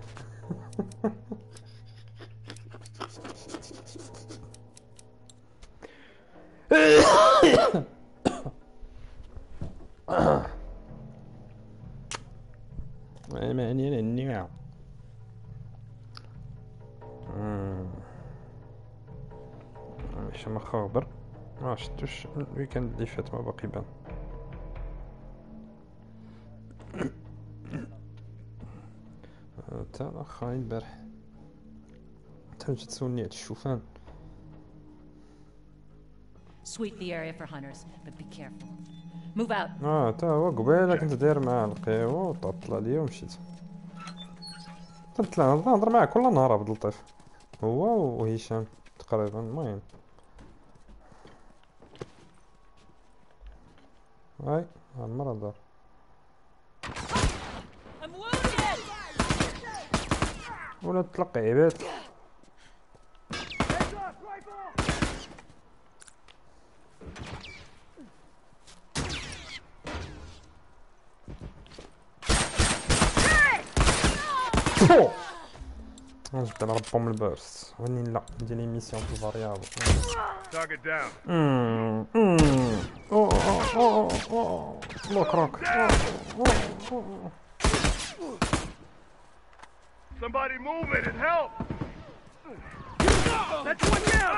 معني النعم ماشي مخابر ما شفتوش الويكاند اللي فات ما باقي بان تا الاخ البارح تا جات تسولني على الشوفان Sweep the area for hunters, but be careful. Move out. تا هو قبيله كنت داير معاه القهوه وطلع ليا ومشيت نهضر معاه كل نهار عبد اللطيف هو وهشام تقريبا المهم هاي المرة دار ولا تلقى عباد جبت على ربهم البارس وني لا ندير لي ميسيون في الفاريابل لوك روك Somebody move it and help! That's one down!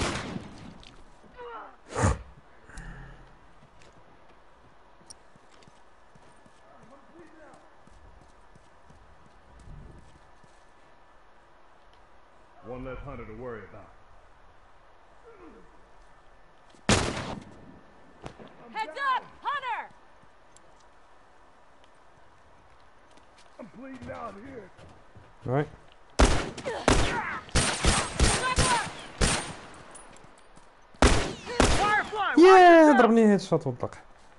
One less hunter to worry about. Heads up! Hunter! I'm bleeding out here. Right. ياه ضربني هيد شوت وطلق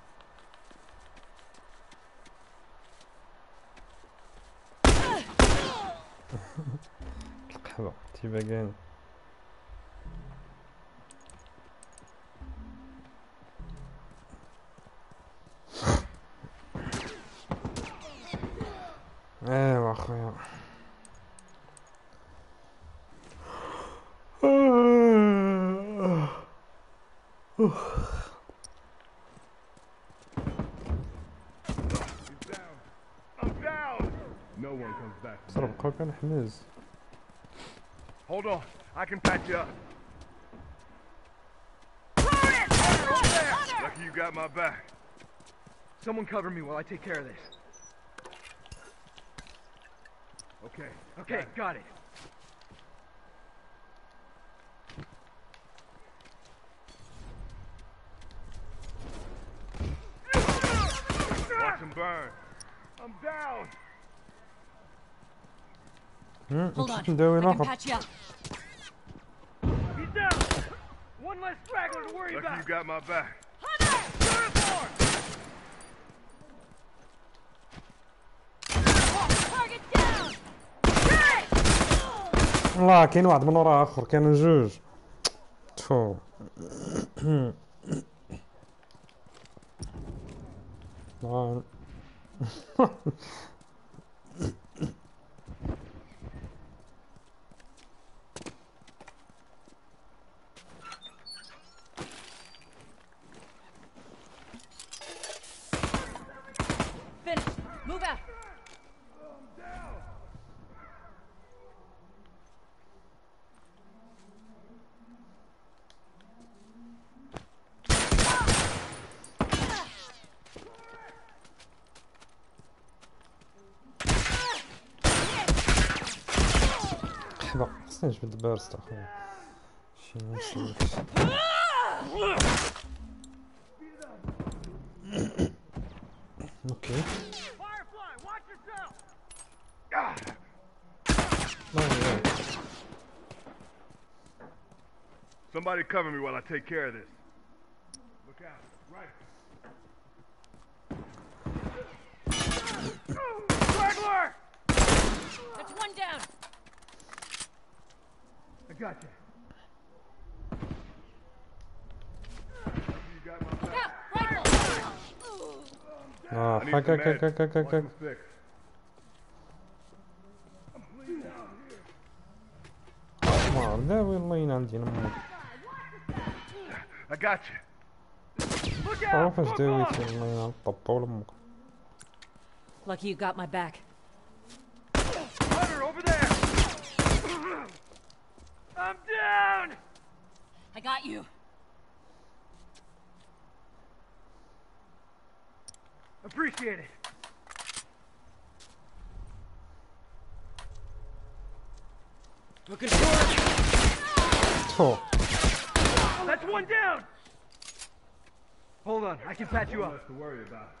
القحبة تيباقين ايوا اخويا بقى كنحنز. Hold on, I can patch you up. Lucky you got my back. Someone cover me while I take care of this. Okay. Okay, got it. Watch him burn. I'm down. Hold on. نداوي I can ناخذ. patch you up. He's down! One less straggler to worry Lucky about! you got my back. Target down! الله كاين واحد من ورا اخر كانوا جوج. تفو. Finish. Move out. لحظة خصني نجبد البارست اخويا. شي مشكل. اوكي. Firefly, watch yourself! Somebody cover me while I take care of this. Look out. Right. Straggler! That's one down. I got you. You got my Look back. out. Rifle. I need هاك some هاك meds. هاك هاك Want هاك. some sticks. داوي الله ينعم ديال امك. I got you. Look عرف out! اش Look داويتي off! الله ينعم طبا ولا امك. Lucky you got my back. Hunter, over there! I'm down! I got you. Appreciate it. Looking for it. تفو. That's one down! Hold on, I can patch you up. Less to worry about.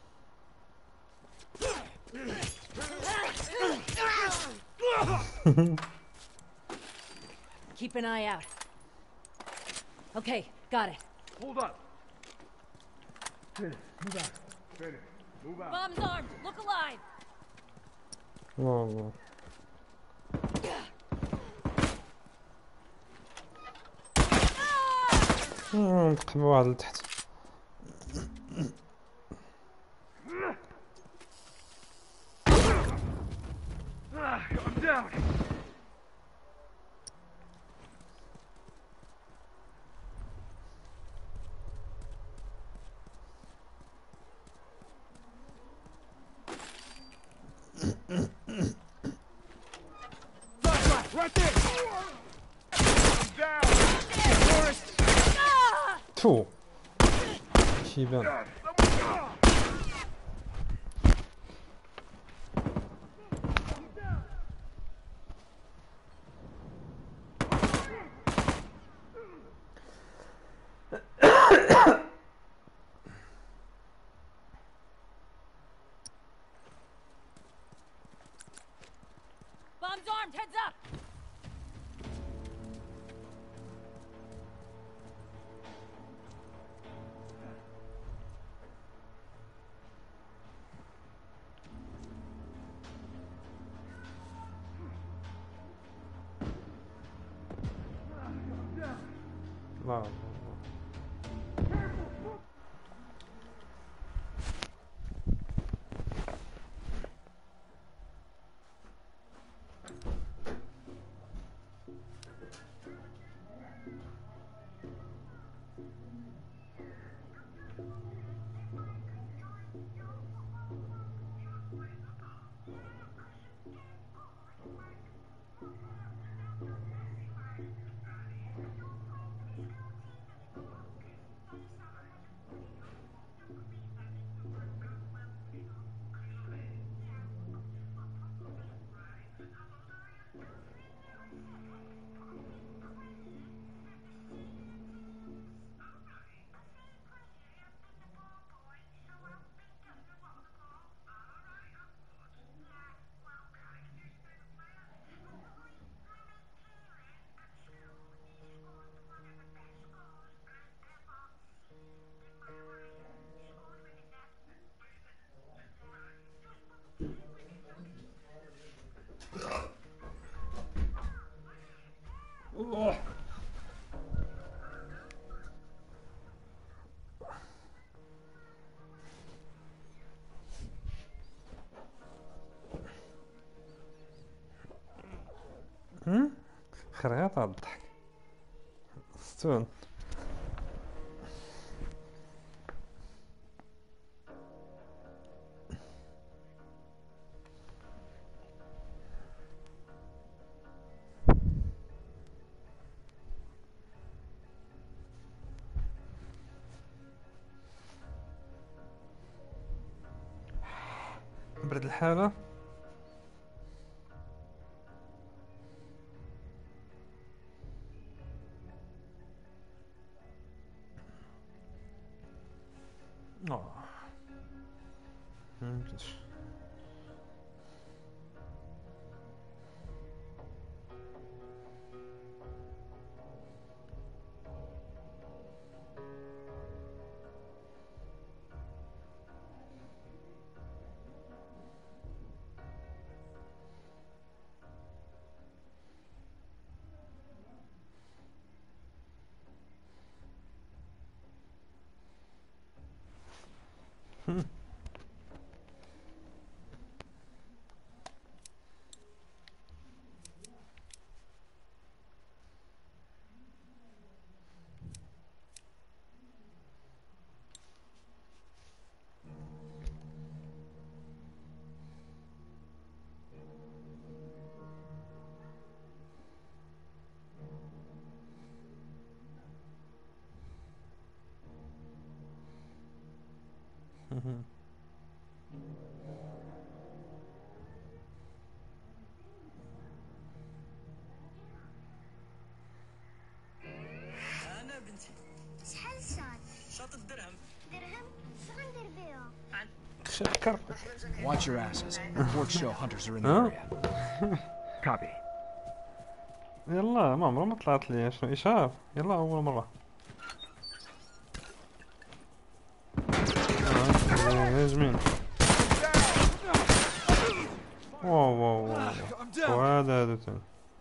Keep an eye out. Okay, got it. Hold up. Move out. Finish. Move out. Bomb's armed. Look alive. والله. نقلب واحد لتحت. I'm down. Right there. I'm down. تفو. شي يبان. Bomb's armed. Heads up. لا خريطة الضحك ستون. برد الحالة. ممكنش. أنا بنتي شحال الشهر؟ شاط الدرهم. درهم؟ شو غندير بيهم؟ شكر. Watch your asses. Reports show hunters are in the area. Copy. يلا ما عمره ما طلعت لي شنو إشارة. يلا أول مرة. جميل. واو واو واو. وهذا هذا.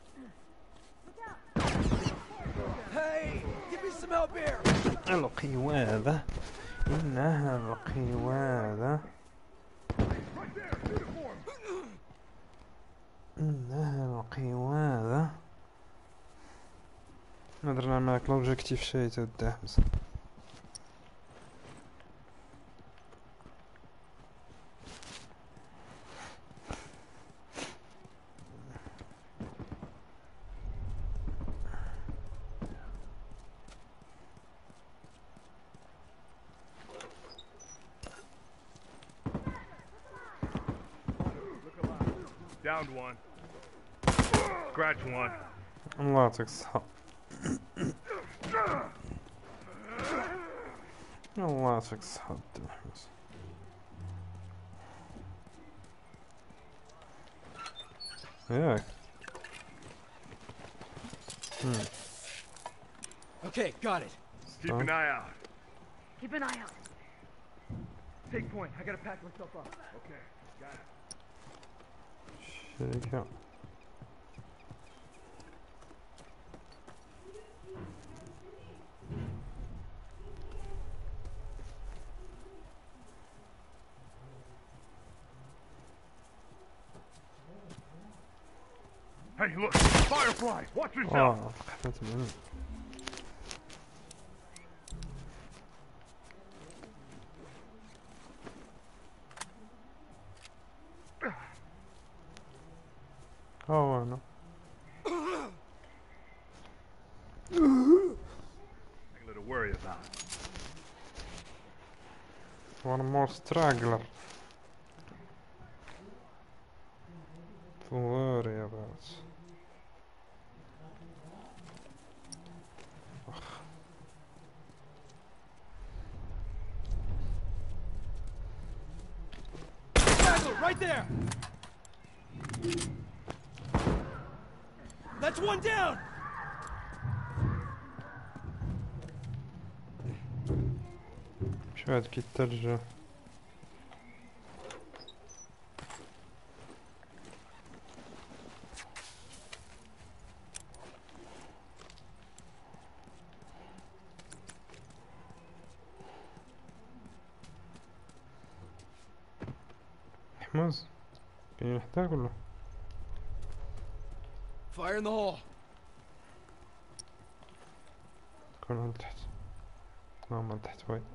Hey, give me some help here. القوادة. إنها القوادة. إنها القوادة. نهضرنا معاك لوبجيكتيف شي تدعس. Downed one. Scratch one. الله يعطيك الصحة. الله يعطيك الصحة الحمص. ياك. Okay, got it. Keep an eye out. Keep an eye out. Take point. I gotta pack myself up. Okay, got it. شركة. Hey, look! Firefly! Watch yourself! قحبت مني. أنا. Nothing to worry about. One more straggler to worry about. Right there. That's one down. شو هاد كي الثلج. حماس كاين حداك ولا؟ Fire in the hole. شكون لتحت؟ هما لتحت وين؟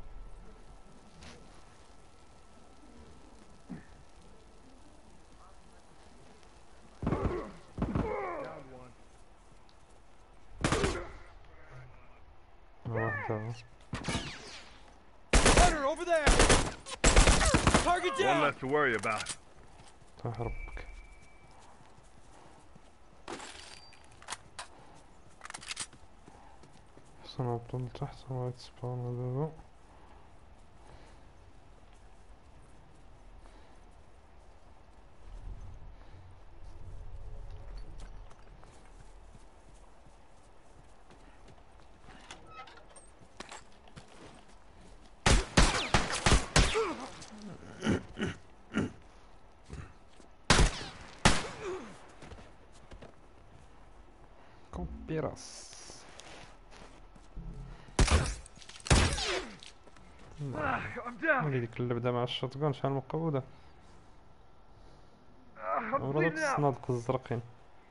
Hunter, over there! Target One down! less to worry about. تهربك. سنهبط لتحت وايت سباون هذا. كوبيراس. I'm down. ولي ديك اللبدة مع الشوتغون شحال مقودة. I'm عمرها bleeding out. الصنادق الزرقين.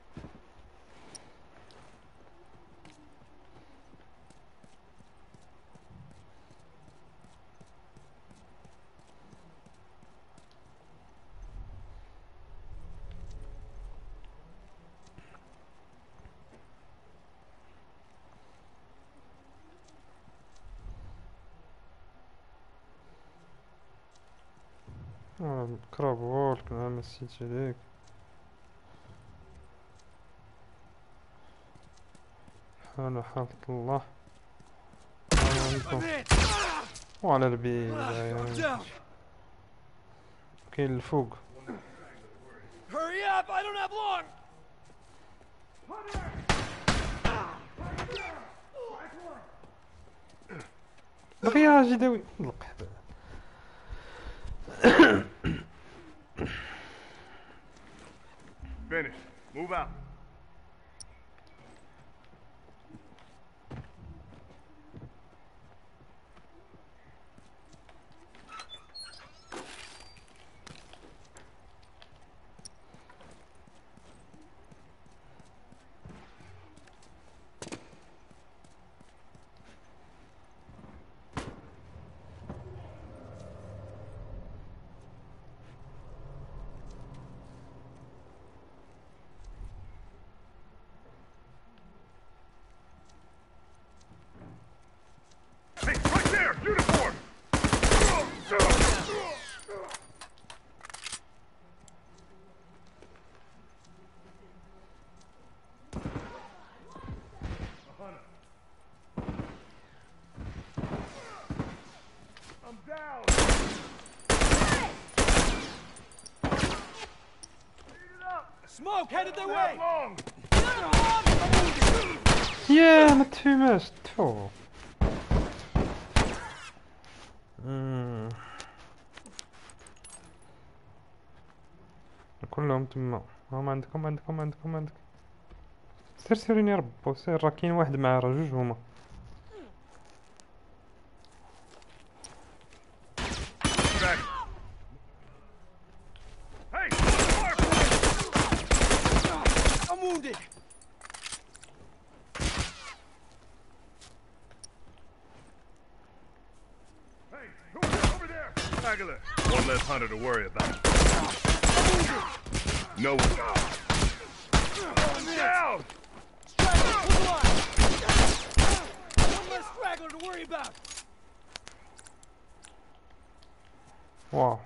كراب وولك نعم نسيت عليك. حالة حالة الله. وعلى البيت كاين الفوق. Hurry up! I don't have long! دغيا اجي داوي القحبة. Finish. Move out. Hey, right there! Uniform! I'm down! Smoke headed their way! Long! ياه ما تفهماش تفو. كلهم تما. هما عندك. سيريني ربو سير راه كاين واحد مع راه جوج هما. Back. Hey! I'm wounded! Hey! Over there! Regular. One less hunter to worry about. No one. Down! Straggler, pull the line! One less straggler to worry about! واو.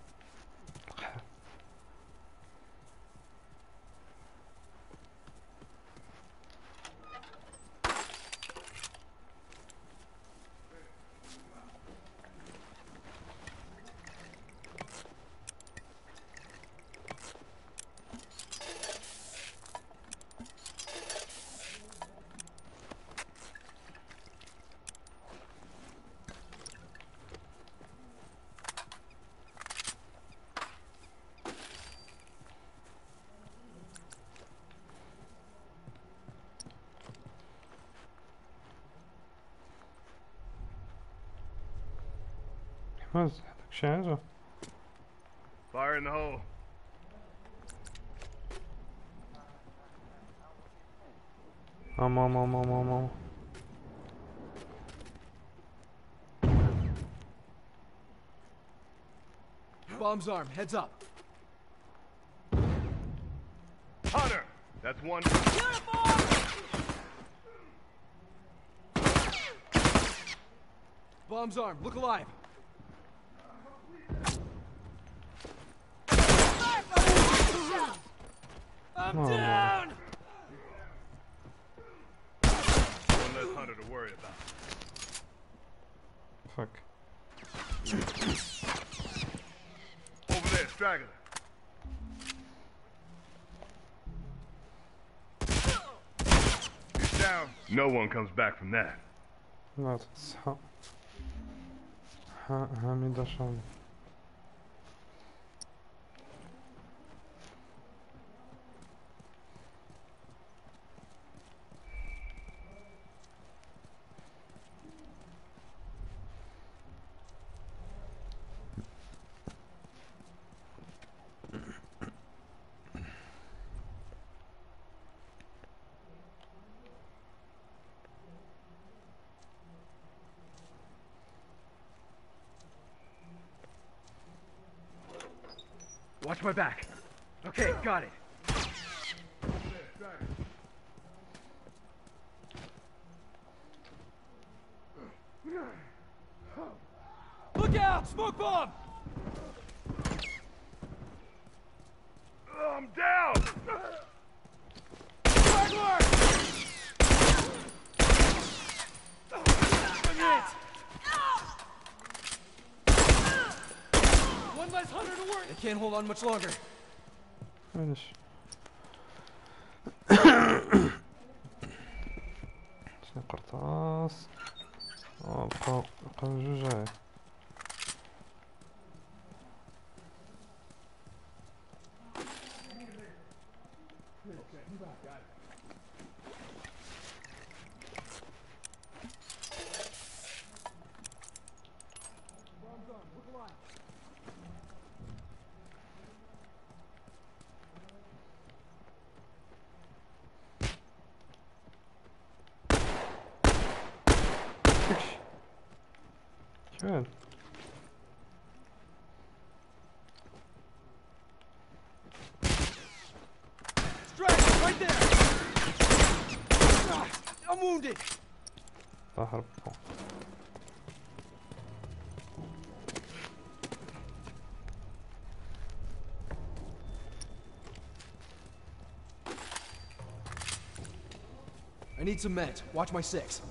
ماز هذاك شي حاجة. Fire in the hole. ماما Bomb's arm. Heads up. Hunter! That's one. Bomb's arm. Look alive. I'm down! One less Hunter to worry about. Fuck. Over there, straggler. He's down. No one comes back from that. لا تصحى. حميدة شام. Watch my back. Okay, got it. Look out! Smoke bomb! I'm down! Straggler! Bring it! One less Hunter to work! They can't hold on much longer. معليش. شنو قرطاس. بقاو جوج هاي. كيفان؟ Straggler, right there! I'm wounded! ظهر بقى. I need some meds. Watch my six.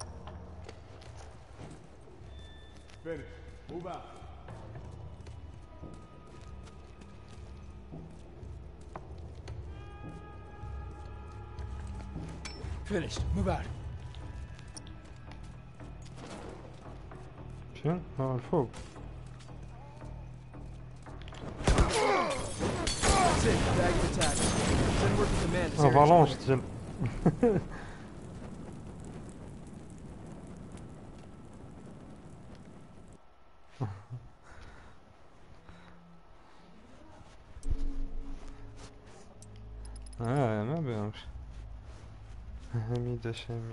Finish. Move out. Finished. Move out. فين؟ الفوق. That's it. Bag of attack. Send word to command. This area's فالونج clear. ديال. ما بيهمش. حميدة شامي.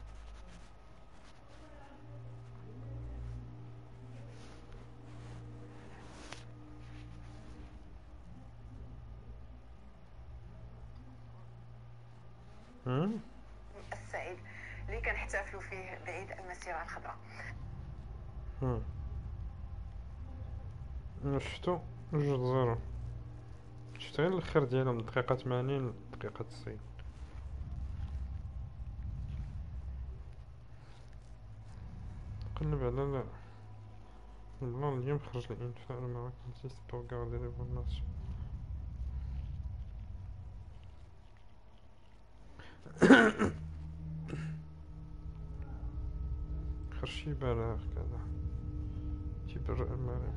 السعيد اللي كنحتفلوا فيه بعيد المسيرة الخضراء. شفتو جوج زيرو. شفت غير الاخر ديالهم دقيقة 80 دقيقة 90. نقلب على لا البلان اليوم خرج لي انفعال ما كنتيش توقع ديالي بالناس. خرشي بالغ كذا تيبرق المغرب.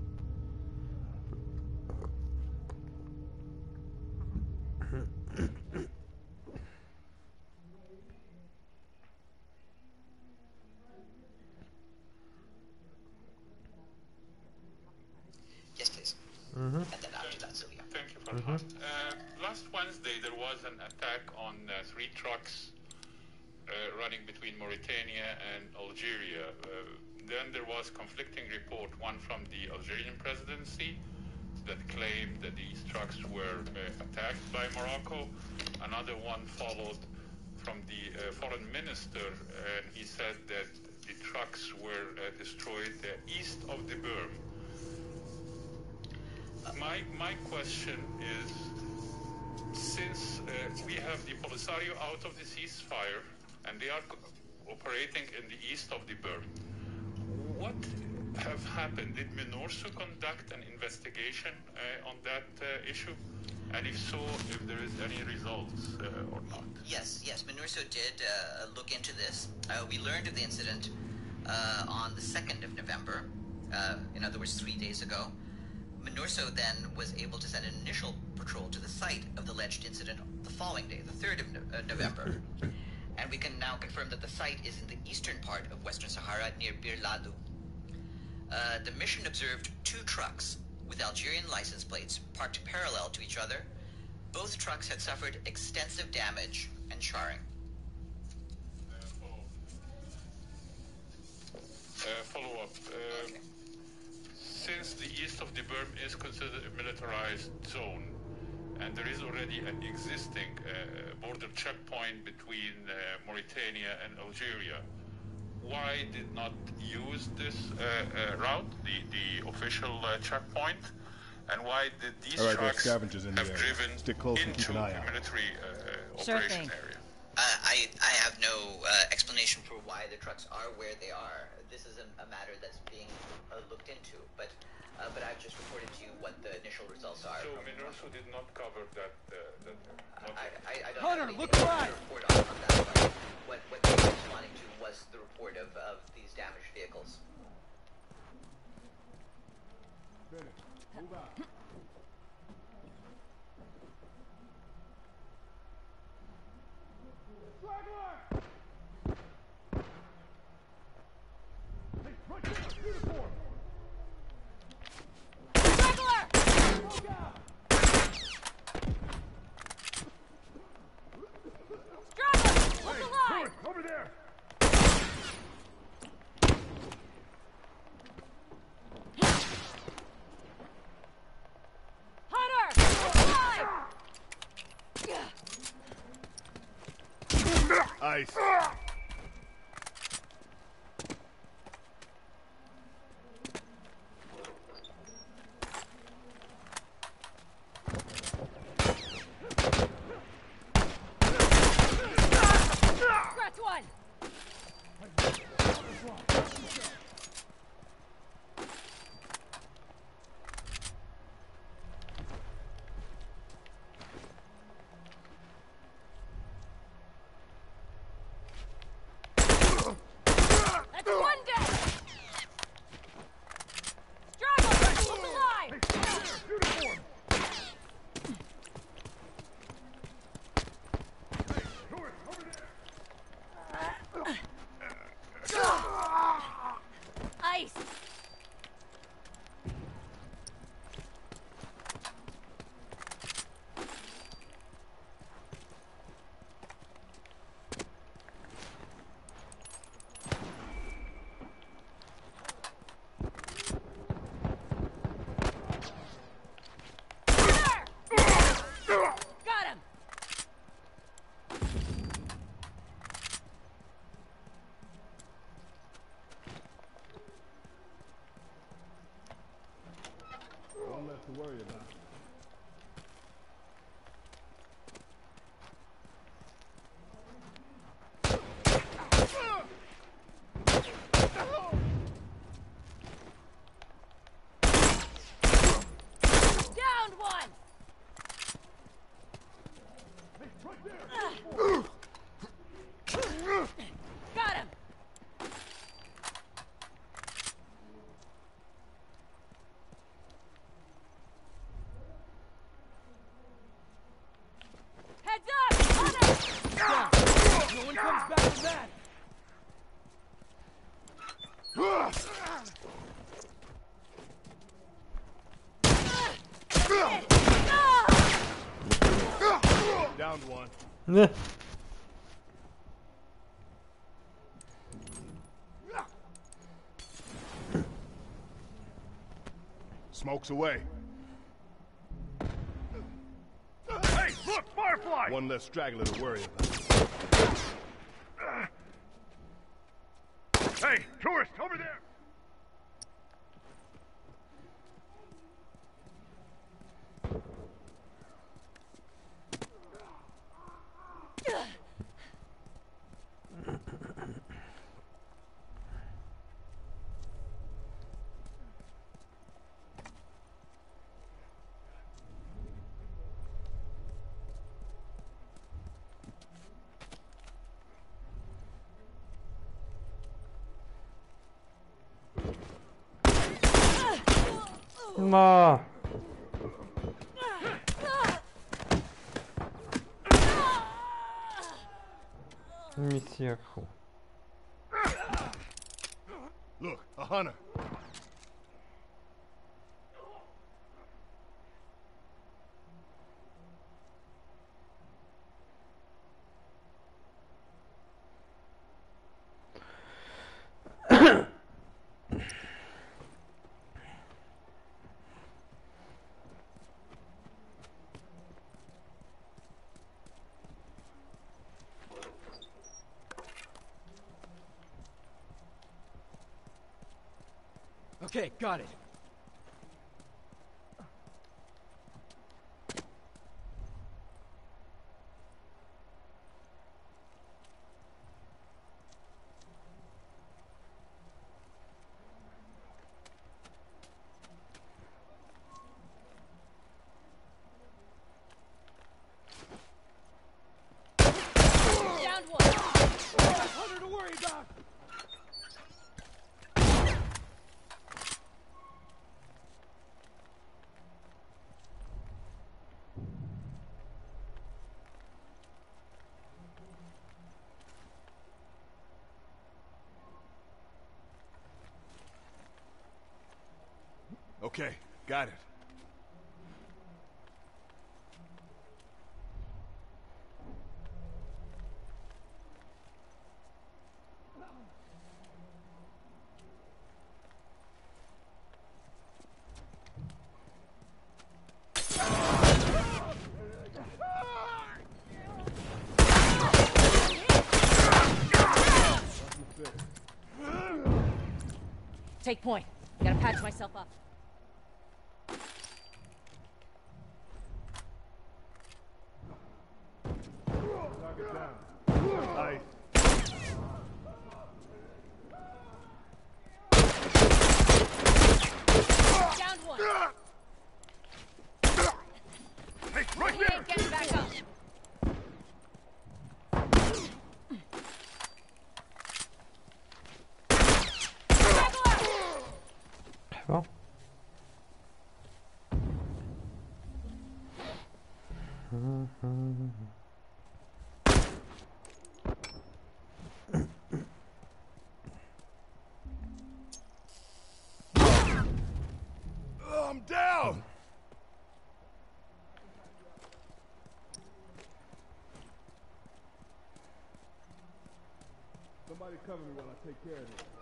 Yes, please. And then after that, Sylvia. Thank you for that. Last Wednesday, there was an attack on 3 trucks running between Mauritania and Algeria. then there was conflicting report, one from the Algerian presidency that claimed that these trucks were attacked by Morocco. Another one followed from the foreign minister, and he said that the trucks were destroyed east of the berm. My question is, since we have the Polisario out of the ceasefire and they are operating in the east of the berm, what have happened? Did MINURSO conduct an investigation on that issue? And if so, if there is any results or not? Yes, MINURSO did look into this. We learned of the incident on the 2nd of November, in other words, 3 days ago. MINURSO then was able to send an initial patrol to the site of the alleged incident the following day, the 3rd of November. And we can now confirm that the site is in the eastern part of Western Sahara near Bir Ladou. The mission observed 2 trucks with Algerian license plates parked parallel to each other. Both trucks had suffered extensive damage and charring. Follow-up. Okay. Since the east of the berm is considered a militarized zone, and there is already an existing border checkpoint between Mauritania and Algeria, why did not use this route, the official checkpoint, and why did these trucks have driven into the military operation area? I have no explanation for why the trucks are where they are. This is a matter that's being looked into, but I've just reported to you what the initial results are. So MINURSO did not cover that. I don't Hunter, have look anything right! to report on that, but what they were responding to was the report of these damaged vehicles. Move out. Over there! Ice. One less to worry about. Downed one! Got him! Heads up! On it! No one comes back from that! Downed one. Ne? Smoke's away. Hey, look, Firefly! One less straggler to worry about. Hey, tourist, over there! Ma. Мисерху. Look, a hunter. Okay, got it. Down one. Hunter to worry about. Okay, got it. Take point. Gotta patch myself up. Nice. Down one. Hey, right He there! ain't getting back up. Bon. I'm down! Somebody cover me while I take care of this.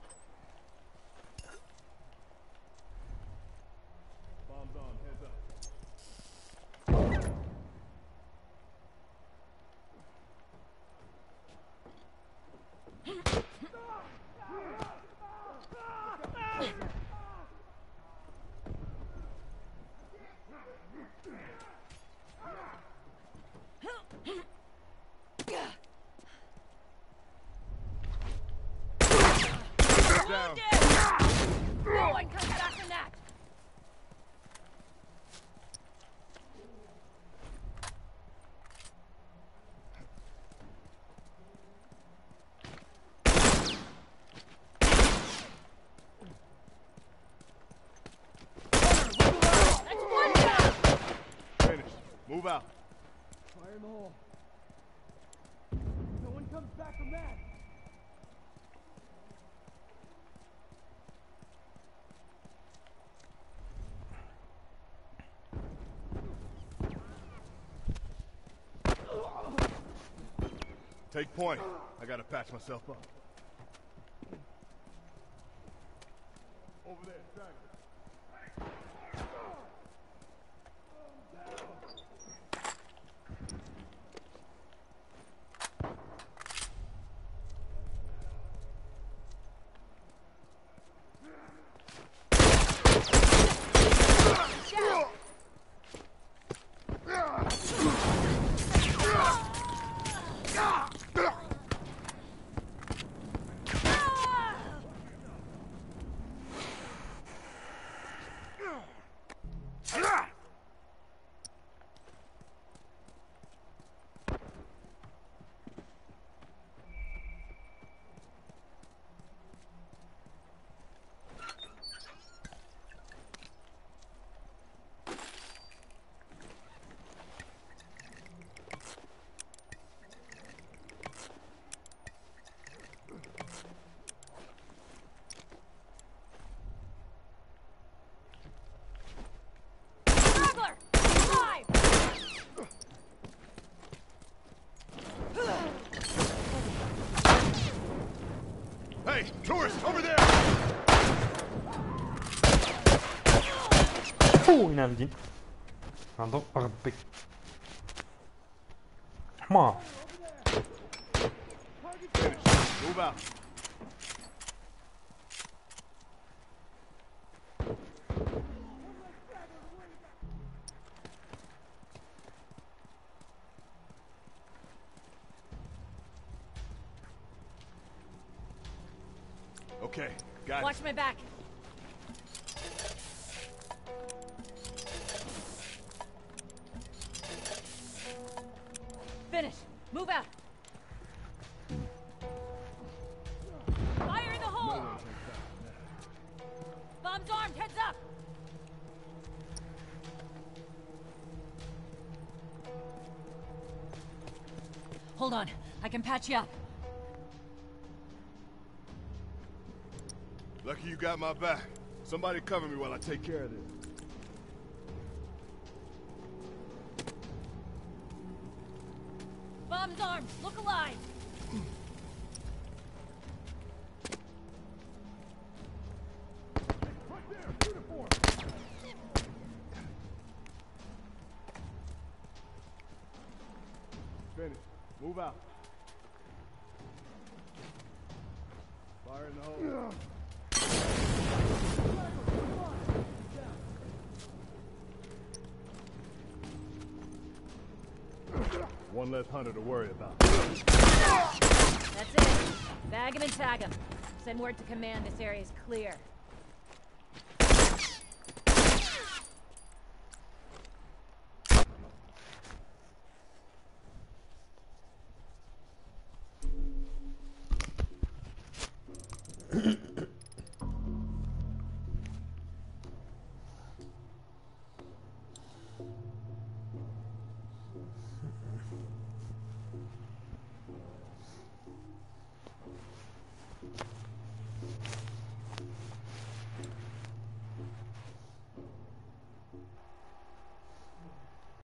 Bombs on, heads up. Down. No one comes back from that. That's one down. Finished. Move out. Fire in the hole. No one comes back from that. Take point. I gotta patch myself up. Over there, straggler. Fuj nanti. Vado perfect. Come on. Move out. Okay, got it. Watch my back. Finish. Move out. Fire in the hole. Bomb's armed. Heads up. Hold on. I can patch you up. Lucky you got my back. Somebody cover me while I take care of this. Bomb's armed. Look alive. Finish. Move out. Fire in the hole. One less hunter to worry about. That's it. Bag him and tag him. Send word to command this area is clear.